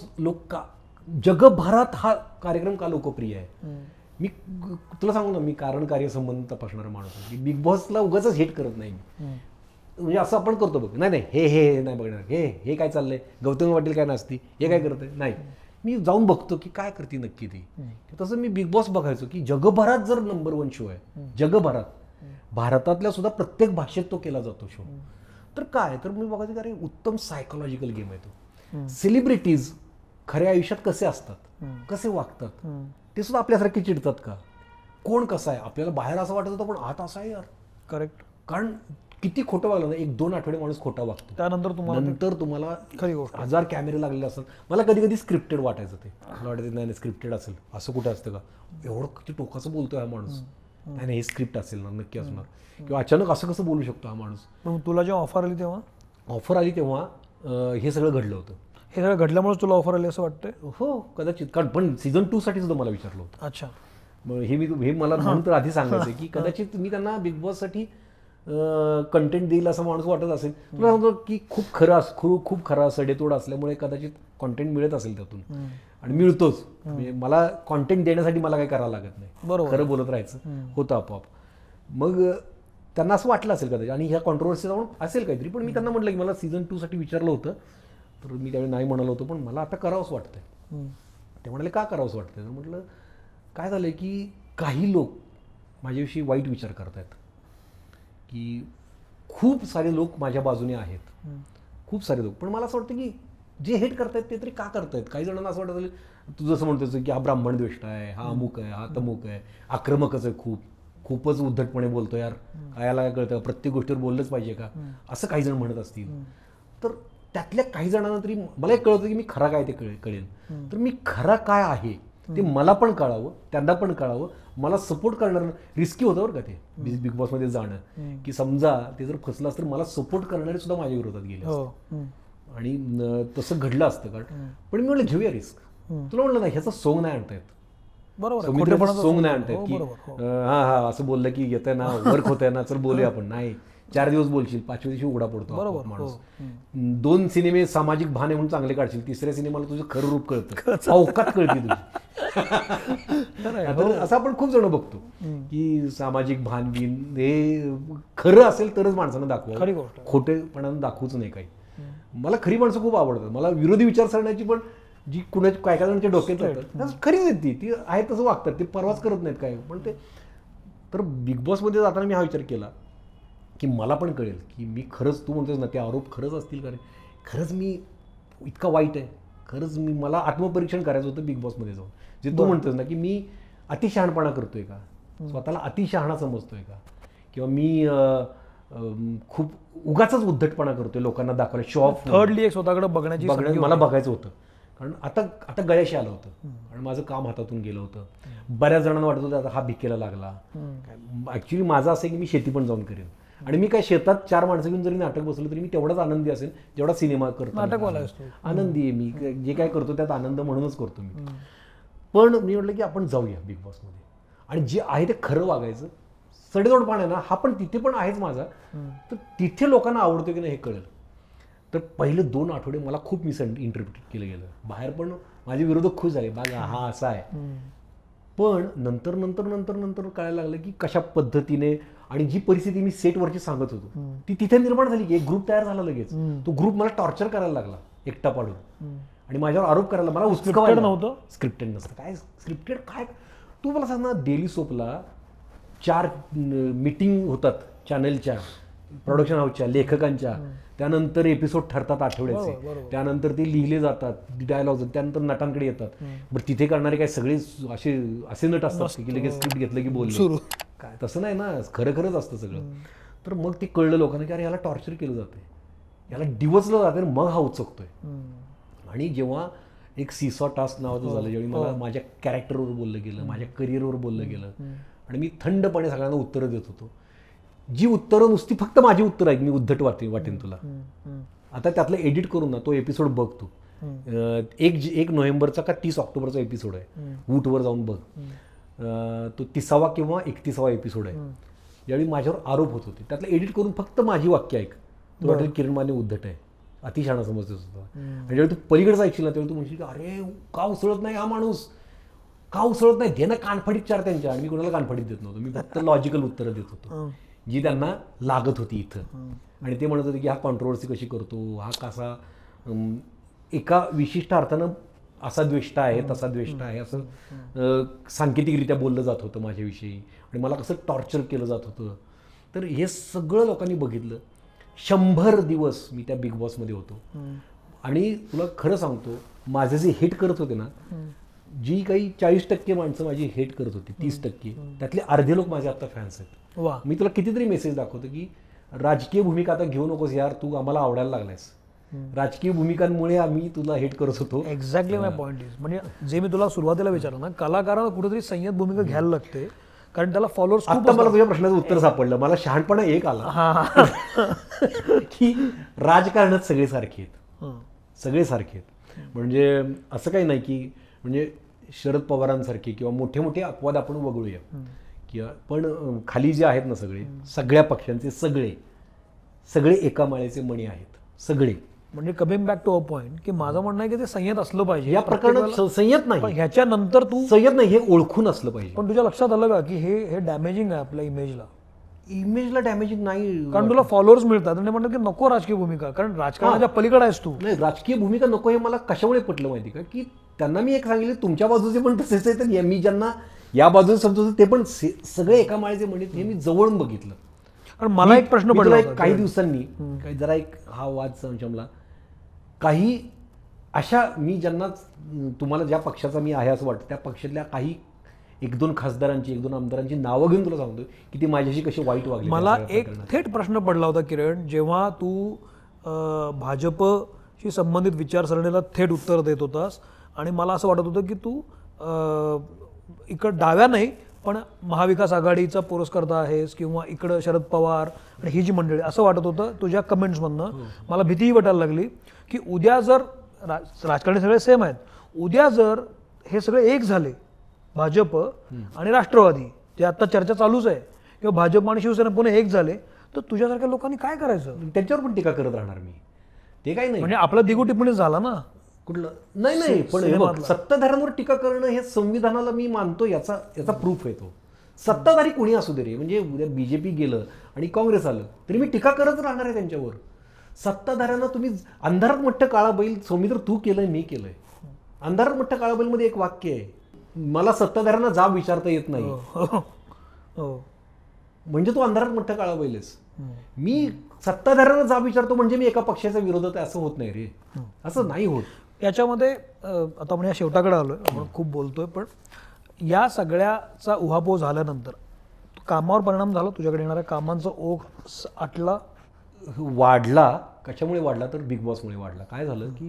जगभरात हा कार्यक्रम का लोकप्रिय आहे. मी तुला सांगू ना, मी कारण कार्यसंबंध तपासणारा माणूस आहे. बिग बॉसला उगाच हेट करत नाही मी. म्हणजे असं आपण करतो बघ, नाही हे नाही बघणार, हे काय चाललंय, गौतमी पाटील काय नसती, हे काय करत नाही. मी जाऊन बघतो की काय करते नक्की ती. तसं मी बिग बॉस बघायचो की जगभरात जर नंबर 1 शो आहे, जगभरात, भारतातल्या सुद्धा प्रत्येक भाषेत तो केला जातो शो. तर काय, तर मी बघायचं की अरे उत्तम सायकोलॉजिकल गेम आहे तो. सेलिब्रिटीज खऱ्या आयुष्यात कसे असतात, कसे वागतात, ते सुद्धा आपल्यासारखे चिडतात का, कोण कसं आहे, आपल्याला बाहेर असं वाटत होतं पण आत असं आहे यार. करेक्ट. कारण किती खोटं वागलं ना, 1-2 आठवडे माणूस खोटा वागतो, त्यानंतर तुम्हाला खरी गोष्ट 1000 कॅमेरे लागलेले असतात. मला कधी कधी स्क्रिप्टेड वाटायचं ते. मला वाटायचं नाही स्क्रिप्टेड असेल, असं कुठं असतं का, एवढं किती टोकाचं बोलतोय हा माणूस, नाही हे स्क्रिप्ट असेल ना, नक्की असणार, किंवा अचानक असं कसं बोलू शकतो हा माणूस. तुला जेव्हा ऑफर आली तेव्हा हे सगळं घडलं होतं. हे सगळं घडल्यामुळे तुला ऑफर आली असं वाटतंय? हो कदाचित, कारण पण सीझन 2 साठी सुद्धा मला विचारलं होतं. अच्छा. मग हे मला म्हणून तर आधी सांगायचं की कदाचित मी त्यांना बिग बॉस साठी कंटेंट देईल असं माणूस वाटत असेल. तुला सांगतो की खूप खरा सडेतोड असल्यामुळे कदाचित कॉन्टेंट मिळत असेल त्यातून, आणि मिळतोच. म्हणजे मला कॉन्टेंट देण्यासाठी मला काही करावं लागत नाही, बरोबर, खरं बोलत राहायचं होतं आपोआप. मग त्यांना असं वाटलं असेल कदाचित, आणि ह्या कॉन्ट्रोवर्सी जाऊन असेल काहीतरी. पण मी त्यांना म्हटलं की मला सीझन 2 साठी विचारलं होतं, तर मी त्यावेळी नाही म्हणालो होतो, पण मला आता करावंच वाटतंय. ते म्हणाले का करावंच वाटतंय, तर म्हटलं काय झालं की काही लोक माझ्याविषयी वाईट विचार करतायत, की खूप सारे लोक माझ्या बाजूने आहेत, खूप सारे लोक. पण मला असं वाटतं की जे हेट करतायत ते तरी का करतायत. काही जणांना असं वाटतं तू जसं म्हणतोस की हा ब्राह्मण द्वेष्ट आहे, हा अमुक आहे, हा तमुक आहे, आक्रमकच आहे, खूपच उद्धटपणे बोलतो यार, कायाला काय कळतं, प्रत्येक गोष्टीवर बोललंच पाहिजे का, असं काही जण म्हणत असतील. तर त्यातल्या काही जणांना तरी मला एक कळतं की मी खरा काय ते कळेल. तर मी खरा काय आहे ते मला पण कळावं, त्यांना पण कळावं. मला सपोर्ट करणार, रिस्की होतं बरं का ते बिग बॉसमध्ये जाणं, की समजा ते जर फसलं असतं तर मला सपोर्ट करणारे सुद्धा माझ्या विरोधात गेले असते, आणि तसं घडलं असतं. कारण पण मी म्हटलं घेऊया रिस्क. तुला म्हटलं ना ह्याचं सोंग नाही आणता येत, बरोबर, सोंग नाही आणता येत की हा असं बोललं की येतंय ना, वर्क होतंय ना, चल बोलूया आपण. नाही, 4 दिवस बोलशील, 5व्या दिवशी उघडा पडतो माणूस. 2 सिनेमे सामाजिक भान आहे म्हणून चांगले काढशील, 3ऱ्या सिनेमाला तुझं खरं रूप कळतं, अवकात कळते तुझी. असं आपण खूप जण बघतो की सामाजिक भान बिन हे खरं असेल तरच माणसानं दाखवा, खोटेपणानं दाखवूच नाही काही. मला खरी माणसं खूप आवडतात. मला विरोधी विचारसरण्याची पण जी कुणाची काय जणांच्या डोक्यात येतात खरीच आहेत, ती आहे तसं वागतात, ते परवाच करत नाहीत काय. पण ते तर बिग बॉसमध्ये जाताना मी हा विचार केला की मला पण कळेल की मी खरंच, तू म्हणतोस ना ते आरोप खरंच असतील का रे, खरंच मी इतका वाईट आहे, खरंच मला आत्मपरीक्षण करायचं होतं बिग बॉसमध्ये जाऊन. जे तू म्हणतोस ना की मी अतिशहाणपणा करतोय का, स्वतःला अतिशहाणा समजतोय का, किंवा मी खूप उगाच उद्धटपणा करतोय लोकांना दाखवायला, शो ऑफ. थर्डली एक स्वतःकडे बघण्याची मला बघायचं होतं. कारण आता गळ्याशी आलं होतं आणि माझं काम हातातून गेलं होतं. बऱ्याच जणांना वाटत होतं आता हा भिकेला लागला. ऍक्च्युली माझं असं आहे की मी शेती पण जाऊन करेन, आणि मी काय शेतात 4 माणसं घेऊन जरी नाटक बसलो तरी मी तेवढाच आनंदी असेल जेवढा सिनेमा करतो. आनंदी आहे मी, जे काय करतो त्यात आनंद म्हणूनच करतो मी. पण मी म्हटलं की आपण जाऊया बिग बॉसमध्ये, आणि जे आहे ते खरं वागायचं. सडेतोडपणा आहे ना हा पण तिथे पण आहेच माझा, तर तिथे लोकांना आवडतो की नाही हे कळेल. तर पहिले 2 आठवडे मला खूप इंटरप्रिट केलं गेलं. बाहेर पण माझे विरोधक खुश झाले, बघा हा असा आहे. पण नंतर नंतर नंतर नंतर कळायला लागलं की कशा पद्धतीने आणि जी परिस्थिती मी सेटवरची सांगत होतो ती तिथे निर्माण झाली की एक ग्रुप तयार झाला लगेच. तो ग्रुप मला टॉर्चर करायला लागला एकटा पाडून आणि माझ्यावर आरोप करायला, मला स्क्रिप्टेड नव्हतं. स्क्रिप्टेड नसतं. काय स्क्रिप्टेड काय? तू मला सांग ना, डेली सोपला 4 मीटिंग होतात चॅनलच्या, प्रोडक्शन हाऊसच्या, लेखकांच्या, त्यानंतर एपिसोड ठरतात आठवड्याचे, त्यानंतर ते लिहिले जातात, डायलॉग, त्यानंतर नटांकडे येतात. बरं तिथे करणारे काय सगळे असे नट असतात की लगेच स्क्रिप्ट घेतलं की बोलले, काय तसं नाही ना, खरंच असतं सगळं. तर मग ते कळलं लोकांना की अरे याला टॉर्चर केलं जातंय, याला डिवचलं जाते, मग हा उचकतोय. आणि जेव्हा एक सीसॉ टास्क नावाचं झालं, ज्यावेळी मला माझ्या कॅरेक्टरवर बोललं गेलं, माझ्या करिअरवर बोललं गेलं आणि मी थंडपणे सगळ्यांना उत्तरं देत होतो, जी उत्तरं नुसती फक्त माझी उत्तरं आहेत, मी उद्धट वाटेन तुला. आता त्यातलं एडिट करून ना तो एपिसोड बघ तू. 1 नोव्हेंबरचा का 30 ऑक्टोबरचा एपिसोड आहे, वूटवर जाऊन बघ. तो 30वा किंवा 31वा एपिसोड आहे, ज्यावेळी माझ्यावर आरोप होत होते. त्यातलं एडिट करून फक्त माझी वाक्य ऐक, तू वाटेल किरण माने उद्धट आहे, अतिशहाणा समजतेस होता. आणि ज्यावेळी तू पलीकडचं ऐकशील ना, त्यावेळी तू म्हणशील की अरे का उसळत नाही हा माणूस, का उसळत नाही, दे ना कानफडीत 4 त्यांच्या. आणि मी कोणाला कानफडीत देत नव्हतो, मी फक्त लॉजिकल उत्तरं देत होतो जी त्यांना लागत होती इथं. आणि ते म्हणत होते की हा कॉन्ट्रोवर्सी कशी करतो, हा कसा एका विशिष्ट अर्थानं असा द्वेष्टा आहे, तसा द्वेष्टा आहे, असं सांकेतिकरित्या बोललं जात होतं माझ्याविषयी आणि मला कसं टॉर्चर केलं जात होतं. तर हे सगळं लोकांनी बघितलं. 100 दिवस मी त्या बिग बॉसमध्ये होतो. आणि तुला खरं सांगतो, माझे जे हेट करत होते ना, जी काही 40% माणसं माझी हेट करत होती, 30%, त्यातले अर्धे लोक माझे आता फॅन्स आहेत. मी तुला कितीतरी मेसेज दाखवतो की राजकीय भूमिका आता घेऊ नकोस यार, तू आम्हाला आवडायला लागलायस. राजकीय भूमिकांमुळे आम्ही तुला हेट करत होतो. एक्झॅक्टली माय पॉईंट इज, म्हणजे जे मी तुला सुरुवातीला विचारलं ना, कलाकाराला कुठेतरी संयत भूमिका घ्यायला लागते, कारण त्याला फॉलोअर्स. आता मला तुझ्या प्रश्नाचं उत्तर सापडलं. मला शहाणपणा एक आला की राजकारणात सगळे सारखे आहेत, सगळे सारखे आहेत. म्हणजे असं काही नाही की म्हणजे शरद पवारांसारखे किंवा मोठे मोठे अपवाद आपण वगळूया किंवा, पण खाली जे आहेत ना सगळे, सगळ्या पक्षांचे सगळे एका माळेचे मणी आहेत सगळे. म्हणजे coming back to a point की माझं म्हणणं आहे की ते संयत असलं पाहिजे. या प्रकरणात संयत नाही, ह्याच्यानंतर तू संयत नाही, हे ओळखून असलं पाहिजे. पण तुझ्या लक्षात आलं का की हे डॅमेजिंग आहे आपल्या इमेजला डॅमेजिंग नाही, कारण तुला फॉलोअर्स मिळतात आणि म्हणतात की नको राजकीय भूमिका, कारण राजकारणाच्या पलीकडे आहेस तू. नाही, राजकीय भूमिका नको हे मला कशामुळे पटलं माहिती का, की त्यांना मी एक सांगितलं तुमच्या बाजूचे पण तसेच आहे, तर मी ज्यांना या बाजूने समजतो ते पण सगळे एका माळेचे म्हणजे हे मी जवळून बघितलं. कारण मला एक प्रश्न पडला काही दिवसांनी, जरा एक हा वाद संशमला, काही अशा मी ज्यांना, तुम्हाला ज्या पक्षाचा मी आहे असं वाटतं, त्या पक्षातल्या काही 1-2 खासदारांची, 1-2 आमदारांची नावं घेऊन तुला सांगतो की ती माझ्याशी कशी वाईट वागली. मला एक थेट प्रश्न पडला होता किरण, जेव्हा तू भाजपशी संबंधित विचारसरणीला थेट उत्तर देत होतास आणि मला असं वाटत होतं की तू इकडं डाव्या नाही पण महाविकास आघाडीचा पुरस्कर्ता आहेस किंवा इकडं शरद पवार आणि ही जी मंडळी, असं वाटत होतं तुझ्या कमेंट्समधनं. मला भीतीही वाटायला लागली की उद्या जर राजकारणी सगळे सेम आहेत, उद्या जर हे सगळे एक झाले, भाजप आणि राष्ट्रवादी, जे आता चर्चा चालूच आहे, किंवा भाजप आणि शिवसेना पुणे एक झाले, तर तुझ्यासारख्या लोकांनी काय करायचं? त्यांच्यावर पण टीका करत राहणार मी, ते काही नाही. म्हणजे आपला दिगू टिप्पणी झाला ना कुठलं नाही, पण सत्ताधाऱ्यांवर टीका करणं हे संविधानाला मी मानतो, याचा प्रूफ आहे तो. सत्ताधारी कोणी असू दे रे, म्हणजे उद्या बीजेपी गेलं आणि काँग्रेस आलं तरी मी टीका करत राहणार आहे त्यांच्यावर. सत्ताधाऱ्यांना तुम्ही अंधारात मोठं काळा बैल, सौमित्र तू केलंय, मी केलंय. अंधारात मोठं काळा बैल मध्ये एक वाक्य आहे, मला सत्ताधाऱ्यांना जाब विचारता येत नाही. म्हणजे तू अंधारात मोठं काळा बैल आहेस. मी सत्ताधाऱ्यांना जाब विचारतो म्हणजे मी एका पक्षाच्या विरोधात आहे असं होत नाही रे, असं नाही होत. याच्यामध्ये आता आपण या शेवटाकडे आलोय, आपण खूप बोलतोय, पण या सगळ्याचा उहापोह झाल्यानंतर कामावर परिणाम झाला, तुझ्याकडे येणाऱ्या कामांचा ओघ वाढला. कशामुळे वाढला तर बिग बॉसमुळे वाढला. काय झालं की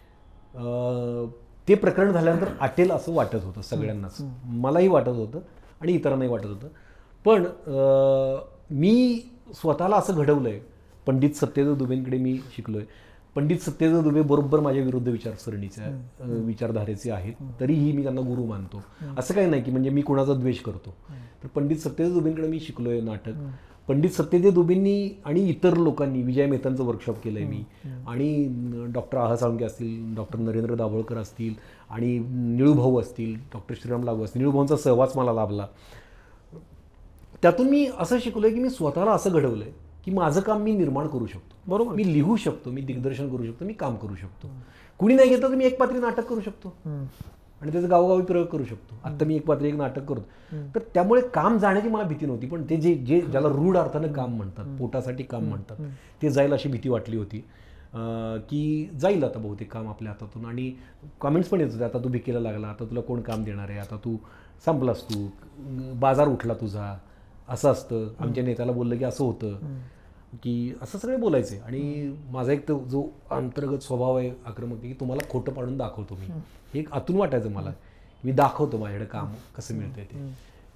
ते प्रकरण झाल्यानंतर आटेल असं वाटत होतं सगळ्यांनाच, मलाही वाटत होतं आणि इतरांनाही वाटत होतं. पण मी स्वतःला असं घडवलंय, पंडित सत्यदेव दुबेंकडे मी शिकलोय. पंडित सत्यदेव दुबे बरोबर माझ्या विरुद्ध विचारधारेचे आहेत, तरीही मी त्यांना गुरु मानतो. असं काही नाही की म्हणजे मी कुणाचा द्वेष करतो. तर पंडित सत्यदेव दुबेंकडे मी शिकलोय नाटक, पंडित सत्यदेव दुबेंनी आणि इतर लोकांनी, विजय मेहतांचं वर्कशॉप केलं आहे मी, आणि डॉक्टर आहा साळुंके असतील, डॉक्टर नरेंद्र दाभोळकर असतील, आणि निळूभाऊ असतील, डॉक्टर श्रीराम लागू असतील, निळूभाऊंचा सहवास मला लाभला. त्यातून मी असं शिकलो की मी स्वतःला असं घडवलं आहे की माझं काम मी निर्माण करू शकतो. बरोबर. मी लिहू शकतो, मी दिग्दर्शन करू शकतो, मी काम करू शकतो. कुणी नाही घेतलं तर मी एक पात्री नाटक करू शकतो आणि त्याचा गावोगावी प्रयोग करू शकतो. आत्ता मी एक पात्री एक नाटक करतो. तर त्यामुळे काम जाण्याची मला भीती नव्हती. पण ते जे जे ज्याला रूढ अर्थानं काम म्हणतात, पोटासाठी काम म्हणतात, ते जाईल अशी भीती वाटली होती की जाईल आता बहुतेक काम आपल्या हातातून. आणि कमेंट्स पण येत होते, आता तू भिकेला लागला, आता तुला कोण काम देणार आहे, आता तू संपलास, तू बाजार उठला तुझा, असं असतं. आमच्या नेत्याला बोललं की असं होतं, की असं सगळे बोलायचे. आणि माझा एक तो जो अंतर्गत स्वभाव आहे आक्रमक, की तुम्हाला खोटं पाडून दाखवतो मी, हे एक आतून वाटायचं मला. मी दाखवतो माझ्याकडे काम कसं मिळतंय ते.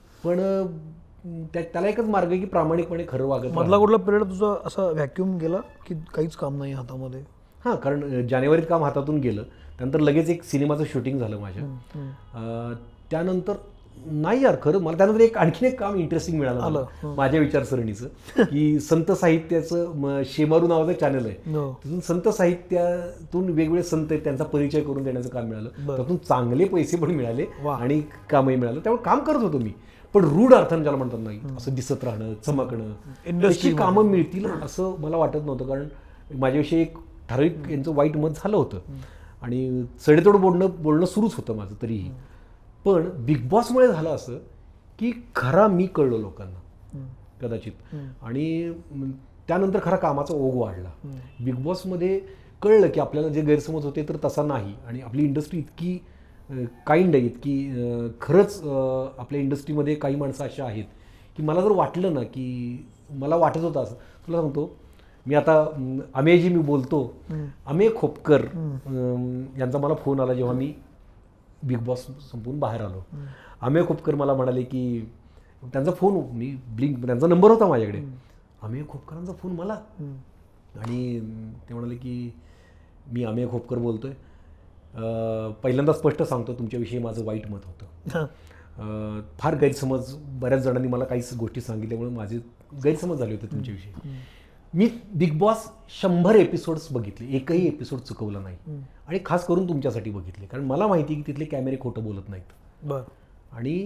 पण त्याला एकच मार्ग आहे की प्रामाणिकपणे खरं वागत. मधला कुठला पिरियड तुझा असा व्हॅक्यूम गेला की काहीच काम नाही हातामध्ये? हां, कारण जानेवारीत काम हातातून गेलं, त्यानंतर लगेच एक सिनेमाचं शूटिंग झालं माझ्या. त्यानंतर नाही यार, खरं मला त्यानंतर आणखीन एक काम इंटरेस्टिंग मिळालं माझ्या विचारसरणीचं, की संत साहित्याचं शेमारू नावाचं चॅनल आहे. तिथून संत साहित्यातून वेगवेगळे संत आहेत त्यांचा परिचय करून देण्याचं काम मिळालं. त्यातून चांगले पैसे पण मिळाले आणि कामही मिळालं. त्यामुळे काम करत होतो मी. पण रूढ अर्थानं ज्याला म्हणतात नाही, असं दिसत राहणं, चमकणं, इंडस्ट्री कामं मिळतील असं मला वाटत नव्हतं. कारण माझ्याविषयी एक ठराविक यांचं वाईट मत झालं होतं आणि चढेतोड बोलणं सुरूच होतं माझं तरीही. पण बिग बॉसमुळे झालं असं की खरा मी कळलो लोकांना कदाचित, आणि त्यानंतर खरा कामाचा ओघ वाढला. बिग बॉसमध्ये कळलं की आपल्याला जे गैरसमज होते तर तसा नाही, आणि आपली इंडस्ट्री इतकी काइंड आहे, इतकी खरंच आपल्या इंडस्ट्रीमध्ये काही माणसं अशा आहेत की मला जर वाटलं ना, की मला वाटत होतं असं. तुला सांगतो, मी आता अमेयजी मी बोलतो, अमेय खोपकर यांचा मला फोन आला जेव्हा मी बिग बॉस संपून बाहेर आलो. अमेय खोपकर मला म्हणाले की त्यांचा फोन, मी ब्लिंक, त्यांचा नंबर होता माझ्याकडे, अमेय खोपकरांचा फोन मला, आणि ते म्हणाले की मी अमेय खोपकर बोलतोय, पहिल्यांदा स्पष्ट सांगतो तुमच्याविषयी माझं वाईट मत होतं. फार गैरसमज, बऱ्याच जणांनी मला काही गोष्टी सांगितल्यामुळे माझे गैरसमज झाले होते तुमच्याविषयी. मी बिग बॉस 100 एपिसोड्स बघितले, एकही एपिसोड चुकवला नाही, आणि खास करून तुमच्यासाठी बघितले, कारण मला माहिती की तिथले कॅमेरे खोटं बोलत नाहीत. आणि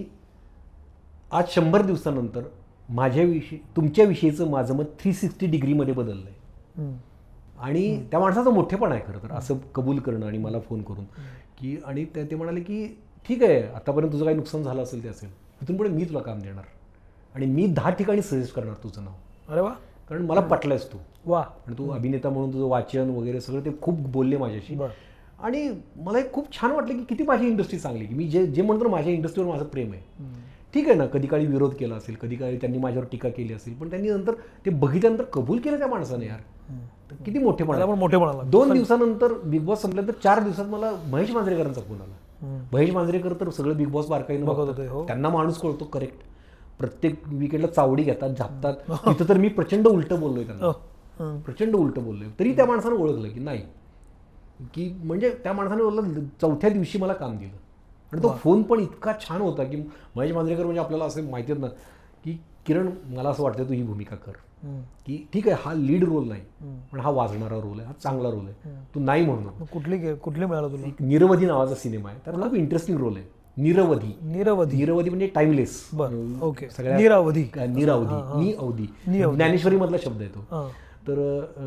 आज 100 दिवसानंतर तुमच्याविषयीचं माझं मत 360 डिग्रीमध्ये बदललं आहे. आणि त्या माणसाचा मोठेपण आहे खरं तर असं कबूल करणं आणि मला फोन करून की, आणि ते म्हणाले की ठीक आहे, आतापर्यंत तुझं काही नुकसान झालं असेल ते असेल, इथून पुढे मी तुला काम देणार आणि मी 10 ठिकाणी सजेस्ट करणार तुझं नाव. अरे वा, कारण मला पटलायस तू. वा. आणि तू अभिनेता म्हणून तुझं वाचन वगैरे सगळं ते खूप बोलले माझ्याशी. आणि मला एक खूप छान वाटलं की किती माझी इंडस्ट्री चांगली, की मी जे म्हणतो माझ्या इंडस्ट्रीवर माझं प्रेम आहे. ठीक आहे ना, कधी काळी विरोध केला असेल, कधी काळी त्यांनी माझ्यावर टीका केली असेल, पण त्यांनी नंतर ते बघितल्यानंतर कबूल केलं त्या माणसाने. यार किती मोठेपणा. 2 दिवसानंतर बिग बॉस संपल्यानंतर 4 दिवसात मला महेश मांजरेकरांचा फोन आला. महेश मांजरेकर तर सगळं बिग बॉस बारकाईनं बघत होते, त्यांना माणूस कळतो करेक्ट. प्रत्येक विकेंडला चावडी घेतात, झापतात. तिथं तर मी प्रचंड उलटं बोललोय त्यांना, प्रचंड उलटं बोललोय. तरी त्या माणसानं ओळखलं की नाही, की म्हणजे त्या माणसाने बोललं 4थ्या दिवशी मला काम दिलं. आणि तो फोन पण इतका छान होता की महेश मांजरेकर म्हणजे आपल्याला असं माहिती ना की किरण मला असं वाटतं तू ही भूमिका कर, की ठीक आहे हा लीड रोल नाही पण हा वाजणारा रोल आहे, हा चांगला रोल आहे, तू नाही म्हणून. कुठली मिळालं तुला? एक निरवधी नावाचा सिनेमा आहे, त्याला खूप इंटरेस्टिंग रोल आहे. निरवधी म्हणजे टाइमलेस. सगळ्या निरावधी, ज्ञानेश्वरी मधला शब्द आहे तो. तर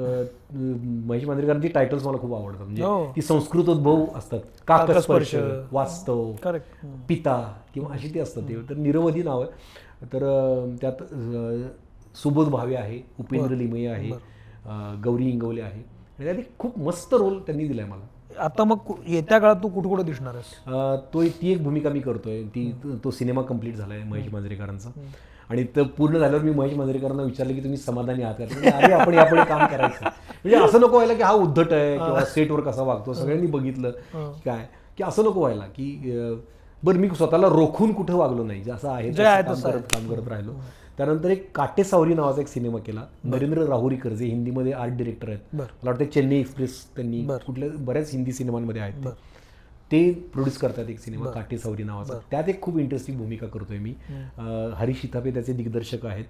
महेश मांजरेकरांची टायटल्स मला खूप आवडतात. म्हणजे ती संस्कृतोद्भव असतात, काकस्पर्श, वास्तव, पिता किंवा अशी ती असतात. तर निरवधी नाव आहे. तर त्यात सुबोध भावे आहे, उपेंद्र लिमये आहे, गौरी इंगवले आहे, आणि त्यात एक खूप मस्त रोल त्यांनी दिलाय मला. आता मग येत्या काळात तू कुठे दिसणार आहेस? ती एक भूमिका मी करतोय. तो सिनेमा कम्प्लीट झालाय महेश मांजरेकरांचा, आणि तर पूर्ण झाल्यावर मी महेश मांजरेकरांना विचारलं की तुम्ही समाधानी आहात का? अरे आपण यापुढे काम करायचं. म्हणजे असं नको व्हायला की हा उद्धट आहे किंवा सेटवर कसा वागतो, सगळ्यांनी बघितलं काय, की असं नको व्हायला की बरं मी स्वतःला रोखून कुठं वागलो नाही, जसं आहे काम करत राहिलो. त्यानंतर एक काटे सावरी नावाचा एक सिनेमा केला, नरेंद्र राहुरीकर जे हिंदीमध्ये आर्ट डिरेक्टर आहेत. मला वाटतं चेन्नई एक्सप्रेस त्यांनी कुठल्या बऱ्याच हिंदी सिनेमांमध्ये आहेत, ते प्रोड्यूस करतात एक सिनेमा काटे सावरी नावाचा. त्यात एक खूप इंटरेस्टिंग भूमिका करतोय मी. हरीश शितापे त्याचे दिग्दर्शक आहेत,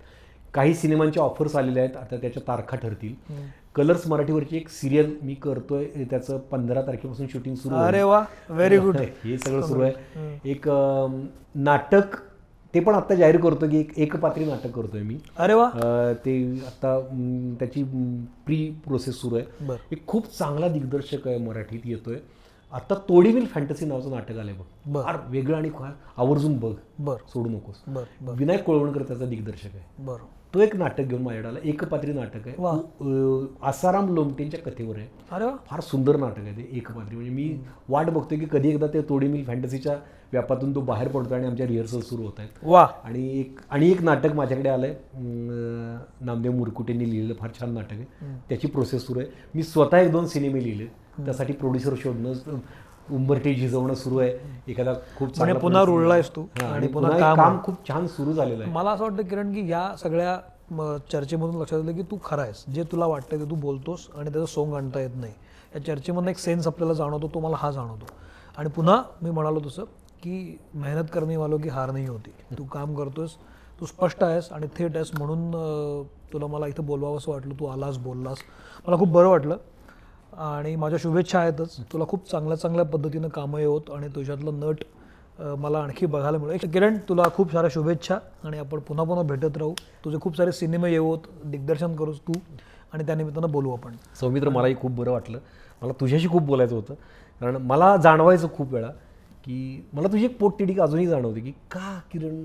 काही सिनेमांच्या ऑफर्स आलेल्या आहेत, आता त्याच्या तारखा ठरतील. कलर्स मराठीवरची एक सिरियल मी करतोय, त्याचं 15 तारखेपासून शूटिंग सुरू आहे. अरे वा, व्हेरी गुड. हे सगळं सुरू आहे. एक नाटक ते पण आता जाहीर करतो की एक पात्री नाटक करतोय मी. अरे वा. ते आता त्याची प्री प्रोसेस सुरू आहे. एक खूप चांगला दिग्दर्शक आहे, मराठीत येतोय आता. तोडीमिल फॅन्टसी नावाचं नाटक आलंय बघ, फार वेगळं आणि आवर्जून बघ, सोडू नकोस. विनायक कोळवणकर त्याचा दिग्दर्शक आहे. बरं, तो एक नाटक घेऊन माझ्याकडे आला, एक पात्री नाटक आहे. आसाराम लोमटेंच्या कथेवर आहे. अरे फार सुंदर नाटक आहे ते, एक पात्री. म्हणजे मी वाट बघतोय की कधी एकदा ते तोडीमिल फॅन्टसीच्या व्यापातून तो बाहेर पडतोय आणि आमच्या रिहर्सल सुरू होत आहेत. वा. आणि एक नाटक माझ्याकडे आलंय, नामदेव मुरकुटेंनी लिहिलेलं, फार छान नाटक आहे. त्याची प्रोसेस सुरू आहे. मी स्वतः 1-2 सिनेमे लिहिले, त्यासाठी प्रोड्युसर शोधणं, उंबरठे झिजवणं सुरू आहे. एखादा खूप चांगला पुन्हा रुळलायस तू आणि पुन्हा काम खूप छान सुरू झालेलं आहे. मला असं वाटतं किरण की या सगळ्या चर्चेमधून लक्षात आलं की तू खरा आहेस, जे तुला वाटतं ते तू बोलतोस आणि त्याचं सोंग आणता येत नाही. या चर्चेमधून एक सेन्स आपल्याला जाणवतो, तो मला हा जाणवतो. आणि पुन्हा मी म्हणालो तसं की मेहनत करणे वालो की हार नाही होती. तू काम करतोस, तू स्पष्ट आहेस आणि थेट आहेस, म्हणून तुला मला इथं बोलवावं असं वाटलं. तू आलास, बोललास, मला खूप बरं वाटलं. आणि माझ्या शुभेच्छा आहेतच. तुला खूप चांगल्या पद्धतीनं कामं येवोत आणि तुझ्यातलं नट मला आणखी बघायला मिळेल. किरण, तुला खूप साऱ्या शुभेच्छा आणि आपण पुन्हा भेटत राहू. तुझे खूप सारे सिनेमे येवोत, दिग्दर्शन करूस तू, आणि त्यानिमित्तानं बोलू आपण. सौमित्र, मलाही खूप बरं वाटलं. मला तुझ्याशी खूप बोलायचं होतं, कारण मला जाणवायचं खूप वेळा की मला तुझी एक पोटतिडीक अजूनही जाणवते की का किरण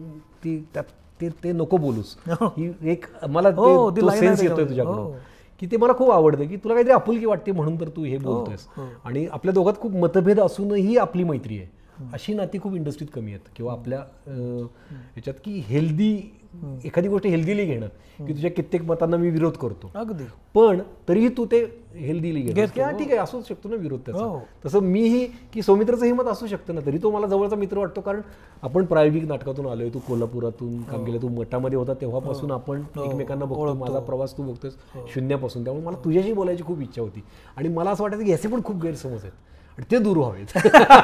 ते नको बोलूस. ही एक मला सेन्स येतोय तुझ्याकडून की ते मला खूप आवडतं की तुला काहीतरी आपुलकी वाटते म्हणून तर तू हे बोलतोयस. आणि आपल्या दोघात खूप मतभेद असूनही आपली मैत्री आहे. अशी नाती खूप इंडस्ट्रीत कमी आहेत, किंवा आपल्या ह्याच्यात की हेल्दी, एखादी गोष्ट हेल्दीली घेणं, की तुझ्या कित्येक मतांना मी विरोध करतो अगदी, पण तरीही तू ते हेल्दीली घेतो. ठीक आहे, असू शकतो ना विरोध त्याचा. तसं मीही की सौमित्रचं ही मत असू शकतं ना, तरी तो मला जवळचा मित्र वाटतो. कारण आपण प्रायोगिक नाटकातून आलोय, तू कोल्हापुरातून काम केलं, तू मठामध्ये होता तेव्हापासून आपण एकमेकांना बघतो. माझा प्रवास तू बघतोस शून्यापासून. त्यामुळे मला तुझ्याशी बोलायची खूप इच्छा होती. आणि मला असं वाटायचं की याचे पण खूप गैरसमज आहेत आणि ते दूर व्हावेत.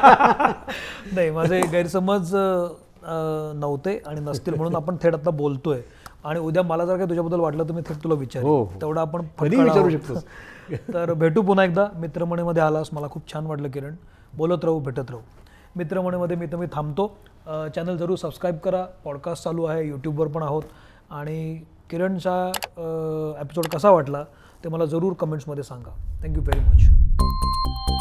नाही, माझे गैरसमज नव्हते आणि नसतील म्हणून आपण थेट आता बोलतोय. आणि उद्या मला जर काही तुझ्याबद्दल वाटलं तर मी थेट तुला विचारू. तेवढं आपण विचारू शकतो. तर भेटू पुन्हा एकदा. मित्रमणीमध्ये आलास, मला खूप छान वाटलं किरण. बोलत राहू, भेटत राहू. मित्रमणीमध्ये मी थांबतो. चॅनल जरूर सबस्क्राईब करा. पॉडकास्ट चालू आहे, यूट्यूबवर पण आहोत. आणि किरणचा एपिसोड कसा वाटला ते मला जरूर कमेंट्समध्ये सांगा. Thank you very much.